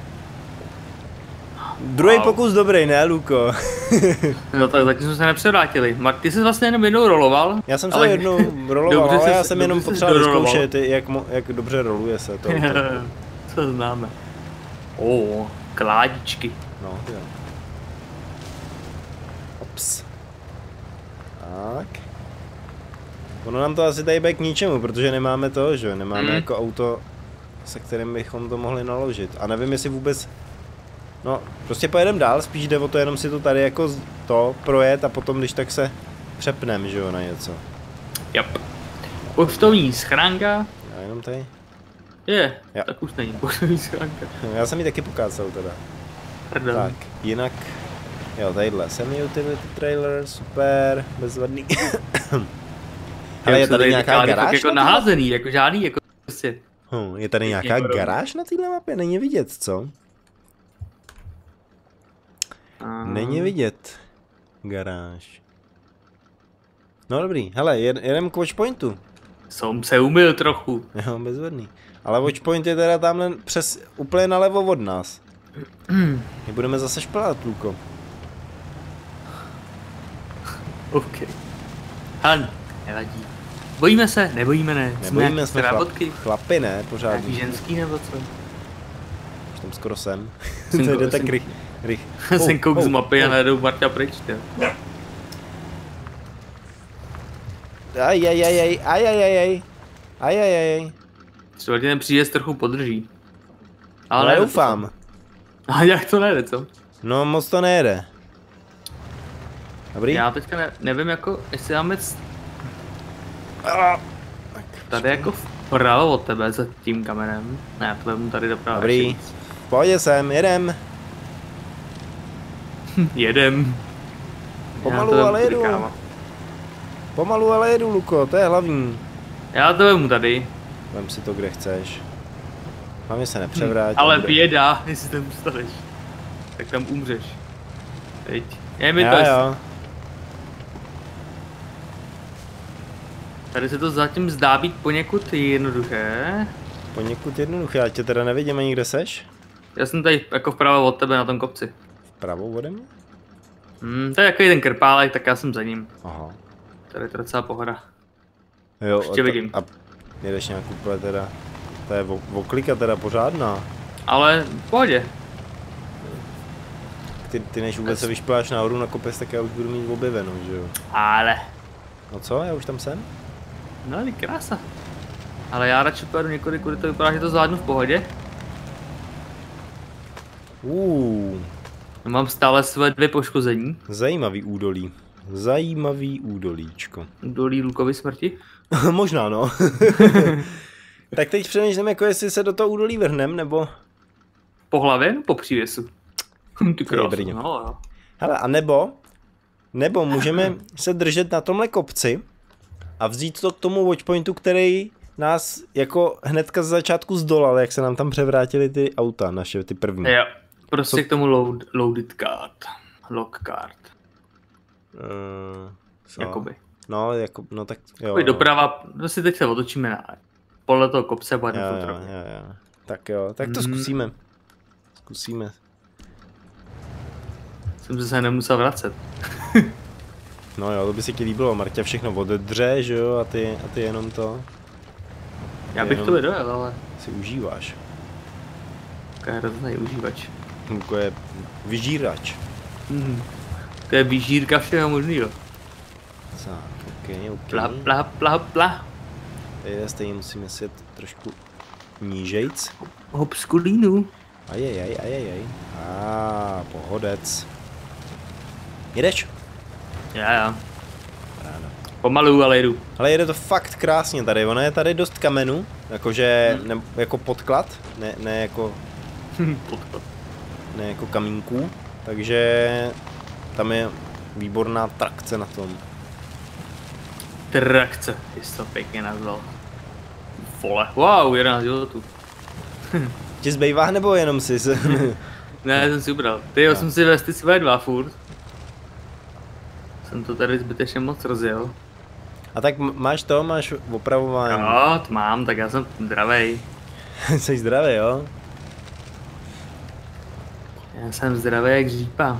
Druhý Wow. pokus dobrý, ne, Luko? No tak zatím jsme se nepřevrátili. Mark, ty jsi vlastně jenom jednou roloval. Já jsem se ale- jednou roloval, Dobře ale ses- já jsem dobře jenom ses potřeboval doroloval. vyzkoušet, jak, mo- jak dobře roluje se to auto. Co známe? O, oh, kládičky. No, jo. Ops. Tak. Ono nám to asi tady bude k ničemu, protože nemáme to, že jo? Nemáme mm. jako auto, se kterým bychom to mohli naložit. A nevím, jestli vůbec... No, prostě pojedeme dál, spíš jde o to jenom si to tady jako to projet a potom když tak se přepnem, že jo, na něco. Yep. Poštovní schránka. Já jenom tady. Je, ja. Tak už není poštovní schránka. Já jsem ji taky pokácel teda. Pardon. Tak, jinak... Jo, tadyhle semi-utility trailer, super, bezvadný. Ale je tady nějaká garáž? Jako naházený, jako žádný, jako prostě. Hm, je tady nějaká garáž na téhle mapě? Není vidět, co? Není vidět garáž. No dobrý, hele, jed, jedem k watchpointu. Jsem se umyl trochu. Jo, bezvadný. Ale watchpoint je teda tamhle přes, úplně nalevo od nás. My budeme zase šplhat, Luko. OK. Han, nevadí. Bojíme se? Nebojíme, ne? Nebojíme, jsme chlap, chlapi, ne? Pořádně. Nějaký ženský nebo co? Už tam skoro jsem. Jsem to jde tak rych, rych. Jsem kouk z mapy a najednou Marta pryč, jo. Ajajajaj, ajajajaj, ajajajaj. Třeba ten příjezd trochu podrží. Ale, Ale doufám. A jak to nejde, co? No moc to nejde. Dobrý? Já teďka ne, nevím jako, jestli máme c... tady jako vpravo od tebe za tím kamenem. Ne, to mu tady doprava. Dobrý. V pohodě jsem, jedem. jedem. Pomalu, ale jedu. Pomalu, ale jedu, Luko, to je hlavní. Já to vemu tady. Vem si to, kde chceš. Hlavně se nepřevrátí. Ale běda, jestli tam dostaneš. Tak tam umřeš. Teď. Je mi to jo. Tady se to zatím zdá být poněkud jednoduché. Poněkud jednoduché, já tě teda nevidím ani kde seš? Já jsem tady jako vpravo od tebe na tom kopci. Vpravo ode mě? Hmm, to je takový ten krpálek, tak já jsem za ním. Aha. Tady je to docela pohoda. Jo, už tě vidím. A jedeš nějak úplně teda, to je voklika teda pořádná. Ale v pohodě. Ty, ty než vůbec se vyšpláš nahoru na kopec, tak já už budu mít objeveno, že jo? Ale. No co, já už tam jsem? No, je krása. Ale já radši pojedu někudy, kudy to vypadá, že to zvládnu v pohodě. Uh. Mám stále své dvě poškození. Zajímavý údolí. Zajímavý údolíčko. Údolí Lukovy smrti? Možná, no. Tak teď přemýšlím, jako jestli se do toho údolí vrhnem, nebo... Po hlavě? No, po přívěsu. Ty krásu, no jo. Hele, a nebo... Nebo můžeme se držet na tomhle kopci a vzít to k tomu watchpointu, který nás jako hnedka z začátku zdolal, jak se nám tam převrátily ty auta, naše, ty první. Jo, prostě Co? K tomu load, loaded card. Lock card. Uh, Jakoby. No, jako, no tak jo. Jakoby doprava, no si teď se otočíme na podle toho kopce, pojďme jo, jo, jo. Tak jo, tak to mm. zkusíme. Zkusíme. Jsem se nemusel vracet. No jo, to by si ti líbilo, Martě všechno odedře, že jo, a ty, a ty jenom to. Ty Já bych to vydojel, ale... Si užíváš. To je hrozný užívač. To je vyžírač. Mm. To je vyžírka všeho možného. Tak, ok, ok. Pla, pla, pla, pla. Tady stejně musíme sjet trošku nížejc. Hop z kulínu. Ajajaj, ajajaj. A pohodec. Jedeš? Já, já. Ráno. Pomalu, ale jedu. Ale jede to fakt krásně tady, ono je tady dost kamenů, jakože, hmm. ne, jako podklad, ne, ne jako... podklad. Ne jako kamínků, takže tam je výborná trakce na tom. Trakce, jsi to pěkně nazval. Vole, wow, jedenáct životů. Ti zbývá nebo jenom si se... Ne, jsem si ubral. Ty jo, jsem si vesty své dva furt. Jsem to tady zbytečně moc rozjel. A tak máš to, máš opravování. Jo, to mám, tak já jsem zdravej. Jsi zdravý, jo? Já jsem zdravý jak řípa.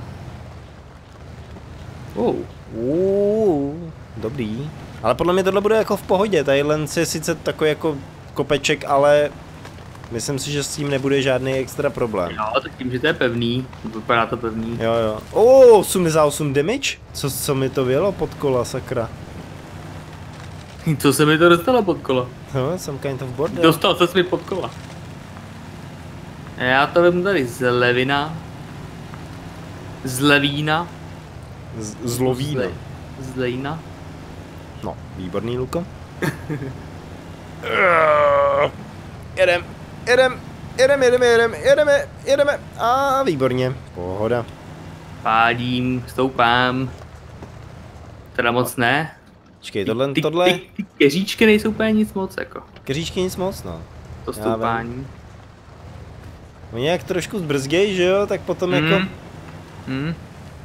Wow. Uh, dobrý. Ale podle mě tohle bude jako v pohodě, tadyhle je sice takový jako kopeček, ale Myslím si, že s tím nebude žádný extra problém. Jo, tak tím, že to je pevný, vypadá to pevný. Jo, jo. O, osmdesát osm damage? Co, co mi to vělo pod kola, sakra? Co se mi to dostalo pod kola? No, jsem kind of bored. Dostal se mi pod kola. Já to vemu tady z levina. Z levína. Z, z Lovína. Z lejna. No, výborný, Luko. jedem, jedem, jedem, jedem, jedem, jedeme, jedeme. A výborně, pohoda. Pádím, stoupám. Teda moc ne. Počkej, tohle, ty, tohle... Ty, ty keříčky nejsou úplně nic moc, jako. Keříčky nic moc, no. To stoupání. Oni jak trošku zbrzděj, že jo, tak potom mm. jako... Mm.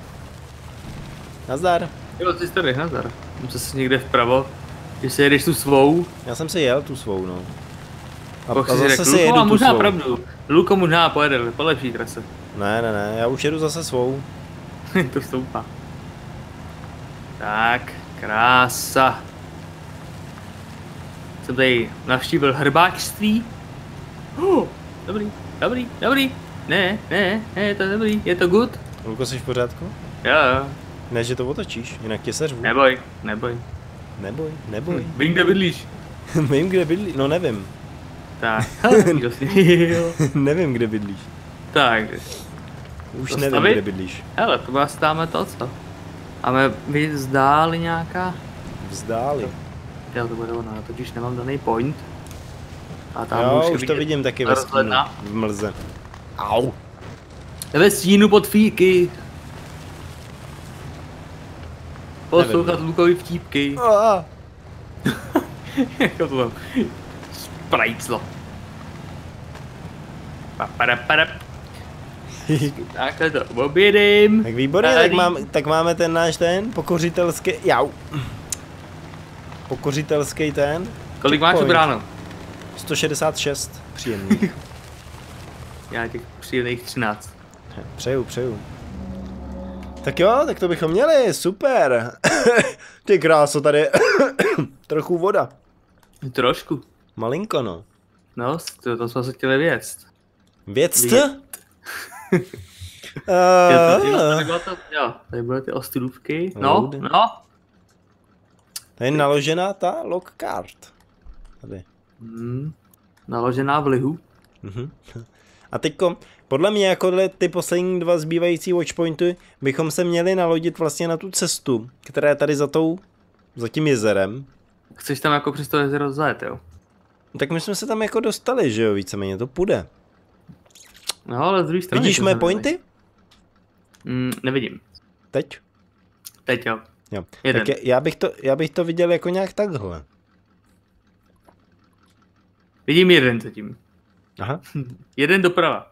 Nazdar. Jo, ty jsi tady, nazdar. Může si někde vpravo, když si jedeš tu svou. Já jsem si jel tu svou, no. A, a zase řekl, si jedu tu možná svou. Pravdu. Luko možná pojede po lepší trase. Ne, ne, ne, já už jedu zase svou. To stoupá. Tak, krása. Jsem tady navštívil hrbáčství. Oh, dobrý, dobrý, dobrý. Ne, ne, ne, to je dobrý, je to good. Luko, jsi v pořádku? Jo, jo. Ne, že to otočíš, jinak tě seřvu. Neboj, neboj. Neboj, neboj. Vím, kde bydlíš. Vím, kde bydlíš, no nevím. Tak, nevím, kde bydlíš. Tak. Už nevím, stavit? Kde bydlíš. Hele, to vás dáme to, co? A my, vy vzdáli nějaká? Vzdáli. Jo, to bude ono, já totiž nemám daný point. A tam jo, už to vidím taky ve stínu, v mlze. Au. Ve stínu pod fíky. Poslouchat Lukovi vtípky. Jako to tam. Sprajclo. Paparaparap. Takhle to objedím. Tak výborně, tak, mám, tak máme ten náš ten pokořitelský, jau. Pokořitelský ten. Kolik máš bráno? sto šedesát šest příjemných. Já těch příjemných třináct. Přeju, přeju. Tak jo, tak to bychom měli, super. Ty kráso, tady je trochu voda. Trošku. Malinko, no. No, to, to jsme se chtěli věct. Věct? Jo, tady byly ty ostrůvky. No, no. Tady je naložená ta lock card. Tady. Hmm, naložená v lihu. Mhm. A teďko, podle mě jako ty poslední dva zbývající watchpointy bychom se měli nalodit vlastně na tu cestu, která je tady za tou, za tím jezerem. Chceš tam jako přes to jezero zajet, jo? Tak my jsme se tam jako dostali, že jo, víceméně to půjde. No, ale z druhé strany... Vidíš mé pointy? Mm, nevidím. Teď? Teď jo. Jo. Jeden. Tak já bych, to, já bych to viděl jako nějak takhle. Vidím jeden zatím. Aha. Jeden doprava.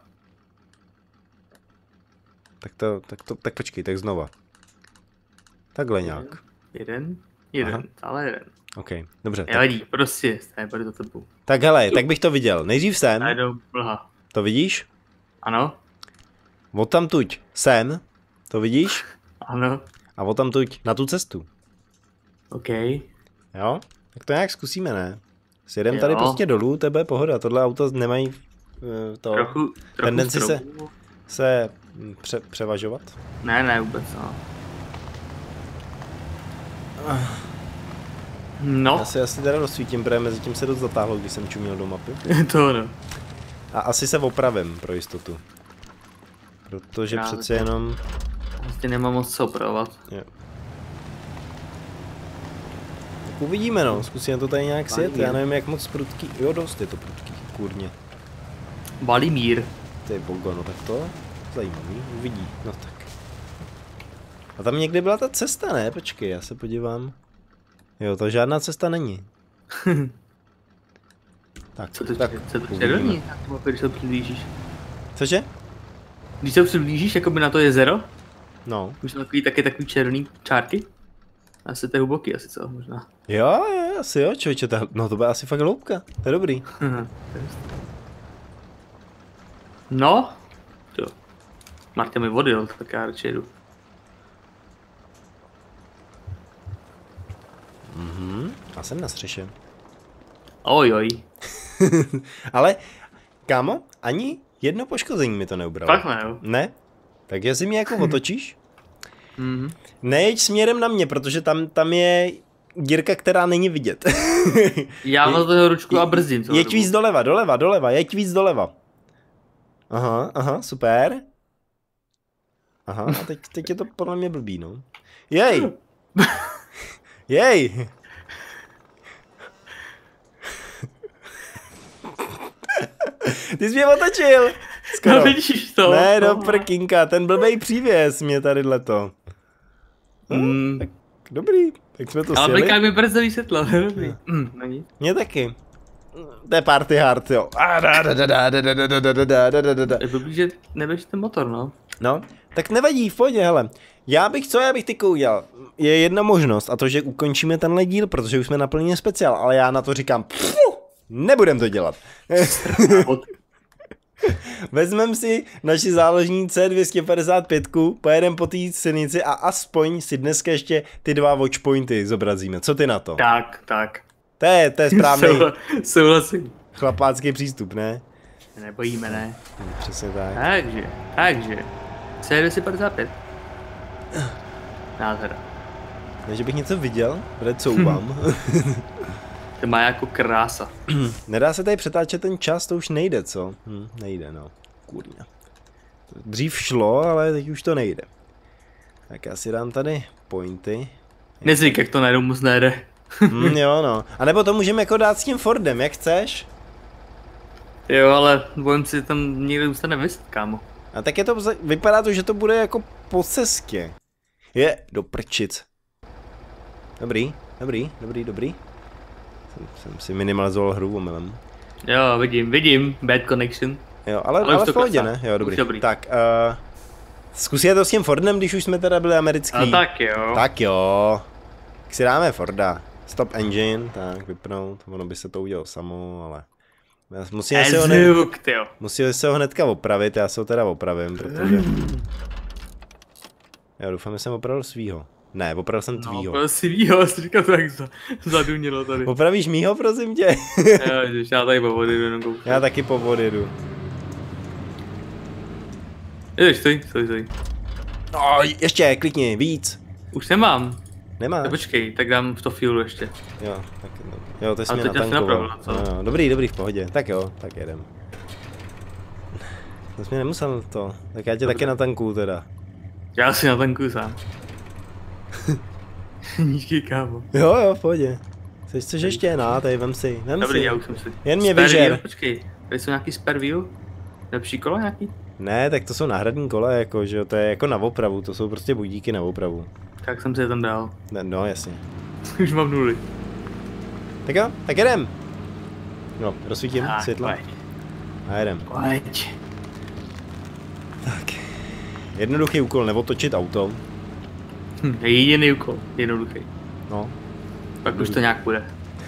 Tak to, tak to, tak počkej, tak znova. Takhle nějak. Jeden, jeden, Aha. ale jeden. OK, dobře. Nevadí, tak... prostě, tady za tebou. Tak hele, tak bych to viděl. Nejdřív sem. Najdou blha. To vidíš? Ano. Odtamtuť sem. To vidíš? Ano. A odtamtuť na tu cestu. OK. Jo? Tak to nějak zkusíme, ne? Sjedem jo. Tady prostě dolů, tebe pohoda. Tohle auto nemají uh, to trochu, trochu tendenci se, se pře, převažovat. Ne, ne, vůbec no. No. Já si asi teda rozsvítím, protože mezi tím se dost zatáhlo, když jsem čuměl do mapy. To no. A asi se opravím pro jistotu. Protože já přece jenom... Vlastně nemám moc co opravovat. Jo. Tak uvidíme no, zkusíme to tady nějak sjet, já nevím jak moc prudký, jo dost je to prudký, kurně. Valimír. Ty bogo, no tak to zajímavý, uvidí, no tak. A tam někde byla ta cesta, ne? Počkej, já se podívám. Jo, to žádná cesta není. Tak, co to, tak co to červený? Když se přiblížíš. Cože? Když se přiblížíš jakoby na to jezero? No. Už jsou takový taky takový červený čárky? Asi to je hluboký, asi co, možná. Jo, jo, asi jo, člověče, ta, no to bude asi fakt hloubka, to je dobrý. No, jo. Marta mi vody, tak já radši jedu. Mhm, já jsem na střeše. Oj, oj. Ale Kámo, ani jedno poškození mi to neubralo. Fakt ne, jo? Ne? Tak jestli mě jako otočíš, Mhm. nejeď směrem na mě, protože tam, tam je dírka, která není vidět. Já mám toho ručku a brzdím. celou Jeď dobu. víc doleva, doleva, doleva, jeď víc doleva. Aha, aha, super. Aha, a teď, teď je to podle mě blbý, no. Jej! Jej! Ty jsi mě otočil! Skoro. No vidíš to. Ne, do prkinka, ten blbej přívěs mě tady leto. Mm. Tak dobrý, tak jsme to Ale sjeli. bliká mi brzdový světlo, dobrý. Mm, no nic. Mě taky. To je party hard, jo. Je blbý, že neběž ten motor, no. No, tak nevadí, v pohodě, hele. Já bych, co já bych tyko udělal? Je jedna možnost, a to, že ukončíme tenhle díl, protože už jsme naplnili speciál, ale já na to říkám, pfu, nebudem to dělat. Vezmem si naši záložní C dvě stě padesát pět, pojedem po té silnici a aspoň si dneska ještě ty dva watchpointy zobrazíme. Co ty na to? Tak, tak. To je, to je správný Souhla- Souhlasím. chlapácký přístup, ne? Nebojíme, ne? Hm, přesně tak. Takže, takže. C dvě stě padesát pět. Nádhera. Takže bych něco viděl, bude couvám. To má jako krása. Nedá se tady přetáčet ten čas, to už nejde, co? Hm, nejde, no. Kurňa. Dřív šlo, ale teď už to nejde. Tak já si dám tady pointy. Nezvyk, jak to najednou moc nejde. Hm, jo, no. A nebo to můžeme jako dát s tím Fordem, jak chceš? Jo, ale bojím si, tam někde zůstane vyset, kámo. A tak je to, vypadá to, že to bude jako po cestě. Je, do prčic. Dobrý, dobrý, dobrý, dobrý. Jsem, jsem si minimalizoval hru omylem. Jo, vidím, vidím, bad connection. Jo, ale, Ale už ale to v pohodě, klesá. ne? Jo, dobrý. Už dobrý. Tak, uh, zkusí to s tím Fordem, když už jsme teda byli americký. No tak jo. Tak jo. Tak si dáme Forda. Stop engine, tak vypnout. Ono by se to udělalo samo, ale... Musíme se, ho ne... Ezuk, tyjo. Musíme se ho hnedka opravit, já se ho teda opravím, protože... Já doufám, že jsem opravil svýho. Ne, opravil jsem No, tvýho. prosím, jo, jsi říkal tak za, zadunilo tady. Opravíš mýho, prosím tě? Jo, ježiš, já tady po vody jdu jenom koukám. Já taky po vody jdu. Ježiš, stoj, stoj, stoj. No, ještě, klikni, víc. Už nemám. Nemá. Tak počkej, tak dám v to fuelu ještě. Jo, tak jo, to jsi A mě teď já si natankoval. napravil, co? No, jo, dobrý, dobrý, v pohodě. Tak jo, tak jedem. To jsi mě nemusel to. Tak já tě Dobře. taky natankuju teda. Já si natankuju sám. Díky, kámo. Jo, jo, v pohodě. Chceš což ještě? No, tady vem si, vem Dobrý, si. já už jsem si. Jen mě Spare vyžer. wheel, počkej, tady jsou nějaký spare wheel? Lepší kolo nějaký? Ne, tak to jsou náhradní kola, jako, že jo, to je jako na opravu, to jsou prostě budíky na opravu. Tak jsem si je tam dal. Ne, no, jasně. Už mám nuly. Tak jo, tak jedem. No, rozsvítím Tak, světla. pojď. A jedem. Pojď. Tak. Jednoduchý úkol, neotočit auto. Hm, jediný úkol, jednoduchý. No. Pak už to nějak bude.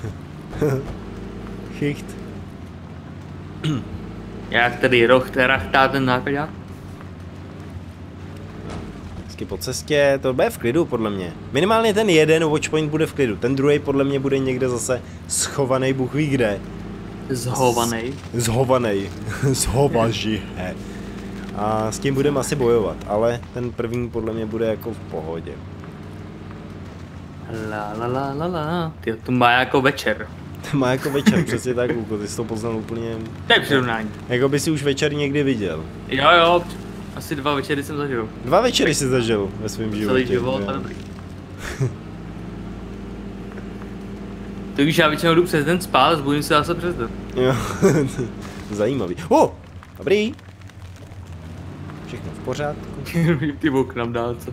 Chycht. Jak tady roh, terachtá ten nákladňák? Vždycky po cestě, to bude v klidu podle mě. Minimálně ten jeden watchpoint bude v klidu, ten druhý podle mě bude někde zase schovaný, bůh ví kde. Zhovanej. Zhovaný. Zhovaži. A s tím budeme asi bojovat, ale ten první podle mě bude jako v pohodě. La la la la la. Ty to má jako večer. To má jako večer, přesně tak, Luko, ty jsi to poznal úplně, To je přirovnání. jako by si už večer někdy viděl. Jo jo, asi dva večery jsem zažil. Dva večery jsi zažil ve svém životě. Celý život a jo. dobrý. To víš, já většinou jdu přes den spát a zbudím se zase přes den. Jo, zajímavý. Oh, dobrý. Všechno v pořádku. Ty oknám dál, co?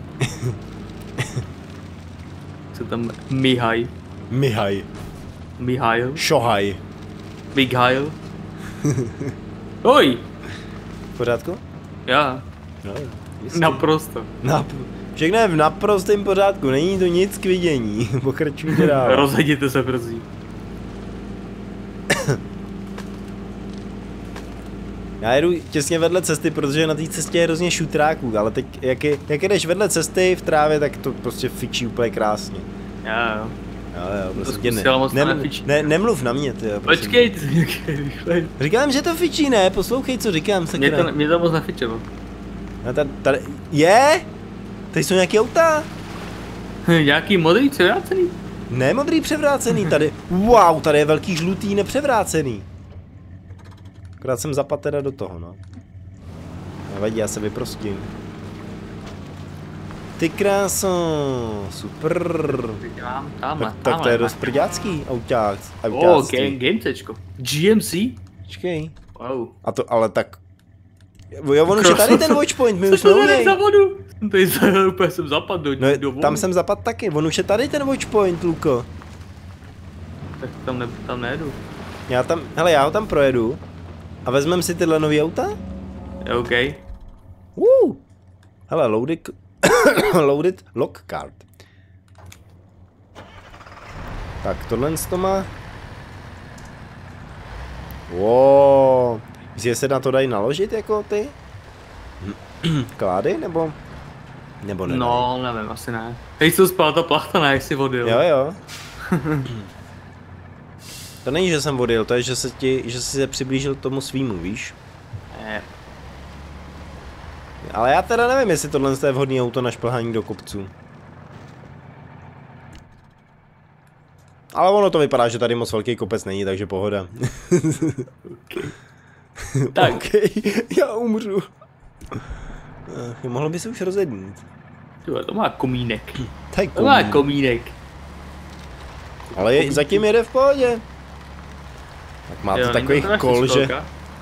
Co tam Mihaj? Mihaj. Mihail? Šohaj. Mighail? Oj! V pořádku? Já, No, jistě. naprosto. Nap- Všechno je v naprostém pořádku, není to nic k vidění. Pokračujte dál. Rozhodněte se, prosím. Já jedu těsně vedle cesty, protože na té cestě je hrozně šutráků, ale teď, jak, je, jak jedeš vedle cesty v trávě, tak to prostě fičí úplně krásně. Já, jo. Jo, jo, prostě To ne, zkusila moc ne, nefičí. ne, nemluv na mě, ty jo, prosím. Počkej, ty nějaký rychlej. Říkám, že to fičí, ne, poslouchej, co říkám, Mě sakra. to, mě to moc nefičilo. No, tady, tady, je? Tady jsou nějaký auta? Nějaký modrý převrácený? Ne modrý převrácený, tady, wow, tady je velký žlutý nepřevrácený. Akorát jsem zapadl teda do toho, no. Nevadí, já se vyprostím. Ty kráso, super. Říkám, tamhle, Tak, tak tamhle. to je dost prďácký auták. O, oh, GMCčko. G M C? Počkej. Wow. A to, ale tak... Jo, on už je tady ten watchpoint, my už jsme Co u to něj. za vodu? Tady se úplně jsem zapadl do, No, do vody. tam jsem zapadl taky, on už je tady ten watchpoint, Luko. Tak tam, ne, tam nejedu. Já tam, hele, já ho tam projedu. A vezmeme si tyhle nový auta? Je OK. Uh. Hele, loaded, loaded lock card. Tak, tohle to má... Wow. Myslíš, že se na to dají naložit jako ty? Klády, nebo? Nebo ne? No, nevím, asi ne. Hej, co spala ta plachta, ne, jak jsi odjel. Jo, jo. To není, že jsem odjel, to je, že se ti, že jsi se přiblížil k tomu svýmu, víš? Ne. Ale já teda nevím, jestli tohle je vhodný auto na šplhání do kopců. Ale ono to vypadá, že tady moc velký kopec není, takže pohoda. Okay. Tak. Okay, já umřu. Ach, mohlo by se už rozednít. Tyhle, to má komínek. Tak To má komínek. Ale je, zatím jede v pohodě. Tak má to Jo, takových není to kol, že... školka.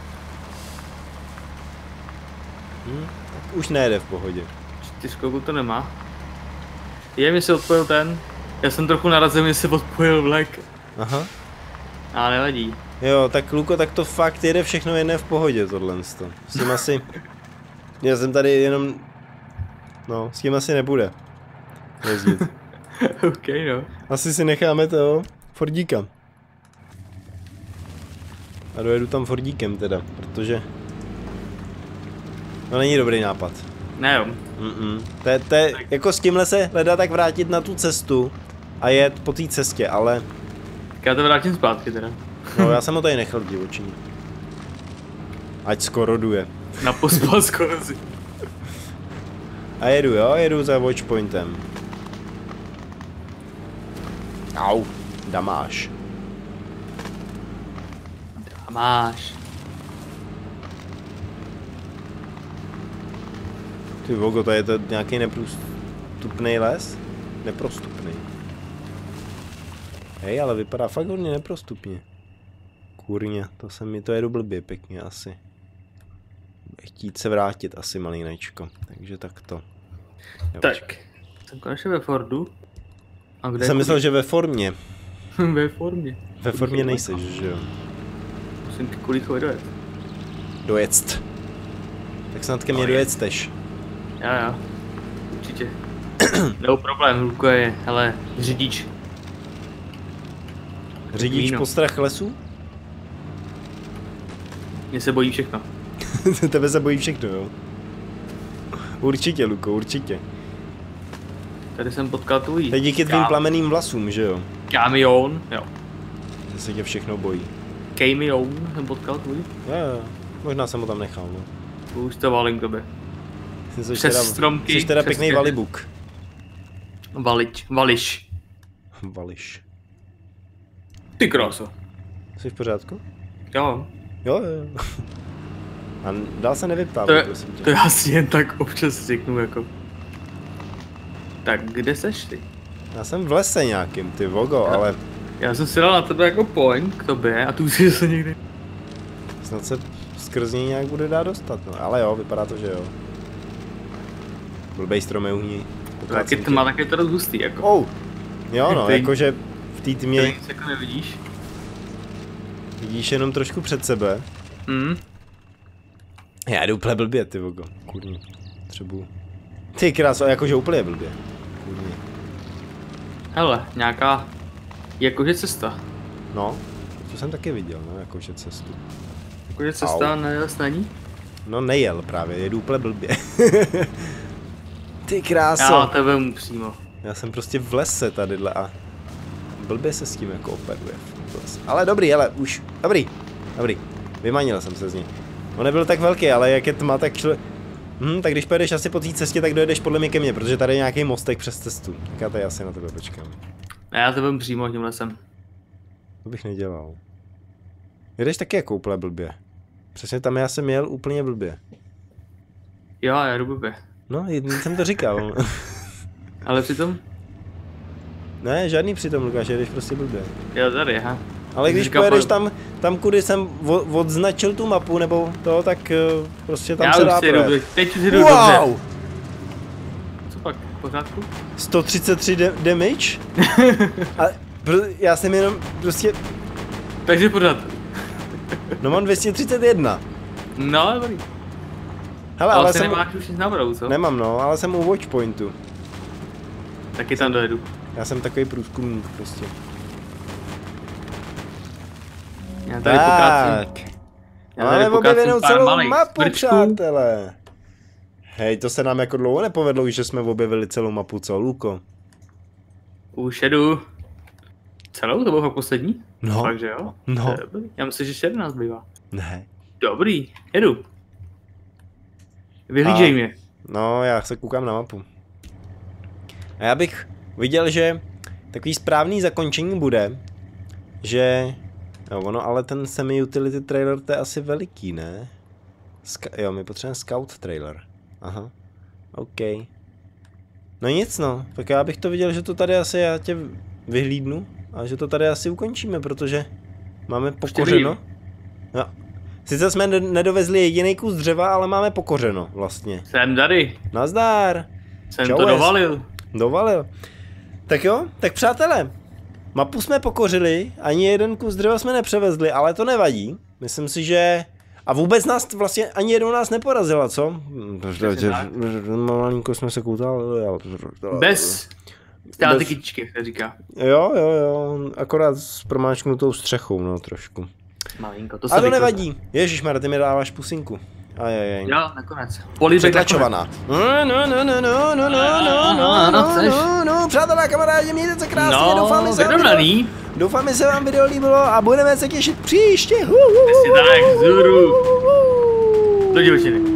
Hm, tak už nejede v pohodě. Čtyřkolku to nemá. Je, mi se odpojil ten. Já jsem trochu narazil, mi se odpojil vlek. Aha. Ale nevadí. Jo, tak Luko, tak to fakt jede všechno jedné v pohodě, tohle. S tím asi... Já jsem tady jenom... No, s tím asi nebude jezdit. OK, no. Asi si necháme toho Fordíka. A dojedu tam Fordíkem teda, protože... No není dobrý nápad. Ne jo. Mm-mm. To je, to je, jako s tímhle se hledá tak vrátit na tu cestu a jet po té cestě, ale... Tak já to vrátím zpátky teda. No já jsem ho tady nechal divočení. Ať skoro duje. Na pospal skoro si. A jedu, jo, jedu za watchpointem. Au, damáš. A máš. Ty vogo, to je to nějaký neprostupný les? Neprostupný. Hej, ale vypadá fakt hodně neprostupně. Kurně, to se mi to jedu blbě pěkně asi. Chtít se vrátit asi malinečko, takže takto. Jo, Tak, jsem konečně ve Fordu. A kde jsem myslel, že ve formě. Ve formě. Ve formě nejseš, že jo? Musím ty kulíkové dojet. Dojedst. Tak snad ke mně No, dojedsteš. Jo, jo. Určitě. No problém, Luko je, hele, řidič. Řidič Víno. postrach lesů? Mě se bojí všechno. Tebe se bojí všechno, jo? Určitě, Luko, určitě. Tady jsem potkal tvůj. To je díky tvým Kam- plameným vlasům, že jo? Kamion, jo. Že se tě všechno bojí. Kamion jsem potkal tvůj. Jo, jo. Možná jsem ho tam nechal, no. Už to valím k tobě. Jsi Přes teda, stromky, jsi teda přes pěkný ke- valibuk. Valič, vališ. Vališ. Ty kráso. Jsi v pořádku? Jo. Jo, jo. A dál se To, nevyptávat, je, prosím tě. to já si jen tak občas řeknu jako. Tak kde seš ty? Já jsem v lese nějakým, ty vogo, ale Já jsem si dal na tebe jako point k tobě a tu si se někdy. snad se skrz něj nějak bude dát dostat, no. Ale jo, vypadá to, že jo. Blbej strom je u ní. Taky to má také to dost hustý jako. Oh. Jo no, Ty- jakože v té Ty tmě nic jako nevidíš. vidíš jenom trošku před sebe. Mm. Já jdu úplně blbě, ty vogo. Kurně. Třebu. Ty kráso, jakože úplně blbě. Kurně. Hele, nějaká jakože cesta. No, to jsem taky viděl, no, jakože cestu. Jakože cesta nejel není? No nejel právě, jedu úplně blbě. Ty kráso. Já tebe mu přímo. Já jsem prostě v lese tadyhle a blbě se s tím jako operuje. Ale dobrý, ale už, dobrý, dobrý. Vymanil jsem se z něj. On nebyl tak velký, ale jak je tma, tak člo... Hm, tak když pojedeš asi po té cestě, tak dojedeš podle mě ke mně, protože tady je nějaký mostek přes cestu. Tak já tady asi na tebe počkám. A já to vím přímo tím lesem. To bych nedělal. Jedeš taky jako úplně blbě. Přesně tam já jsem jel úplně blbě. Jo, já jdu blbě. No, jsem to říkal. Ale přitom? Ne, žádný přitom, Lukáš, jedeš prostě blbě. Jo, tady, aha. Ale když pojedeš tam, tam, kudy jsem odznačil tu mapu, nebo to, tak prostě tam já se dá projet. Teď si jdu wow! dobře. Co pak, v pořádku? sto třicet tři damage? A já jsem jenom prostě... Takže pořád. No mám dvě stě třicet jedna. No, dobrý. Hele, ale, ale jsem... jsem... nemáš už nic nabrou, co? Nemám, no, ale jsem u watchpointu. Taky tam dojedu. Já jsem takový průzkumník prostě. Já tady pokácím. Já tady máme objevenou celou mapu, vrčků. Přátelé. Hej, to se nám jako dlouho nepovedlo, že jsme objevili celou mapu, co, Luko? Už jedu. Celou? To bylo poslední? No. Fakt, že jo? No. Já myslím, že ještě jedenáct bývá. Ne. Dobrý, jedu. Vyhlížej A... mě. No, já se koukám na mapu. A já bych viděl, že takový správný zakončení bude, že... Jo, ono, ale ten semi-utility trailer to je asi veliký, ne? Ska jo, my potřebujeme scout trailer. Aha. OK. No nic no, tak já bych to viděl, že to tady asi já tě vyhlídnu a že to tady asi ukončíme, protože máme pokořeno. No. Sice jsme nedovezli jediný kus dřeva, ale máme pokořeno vlastně. Jsem tady. Nazdar. Jsem Čau, to dovalil. Dovalil. Tak jo, tak přátelé, mapu jsme pokořili, ani jeden kus dřeva jsme nepřevezli, ale to nevadí. Myslím si, že... A vůbec nás vlastně ani jednou nás neporazila, co? Malinko jsme se koutali. Bez stále kytičky, se říká. Jo, jo, jo, akorát s promáčknutou střechou, no trošku. Malinko, to se a to nevadí. Ježišmarja, ty mi dáváš pusinku. Ajajaj. Jo, nakonec. Přetlačovaná. No, no, no, no, no, no, no, no, no, no, no, no, přátelé, kamarádi, mějte se krásně, no, doufám, že se vám video, doufám, že se vám video líbilo a budeme se těšit příště. Asi tak, zuru. Do divočiny.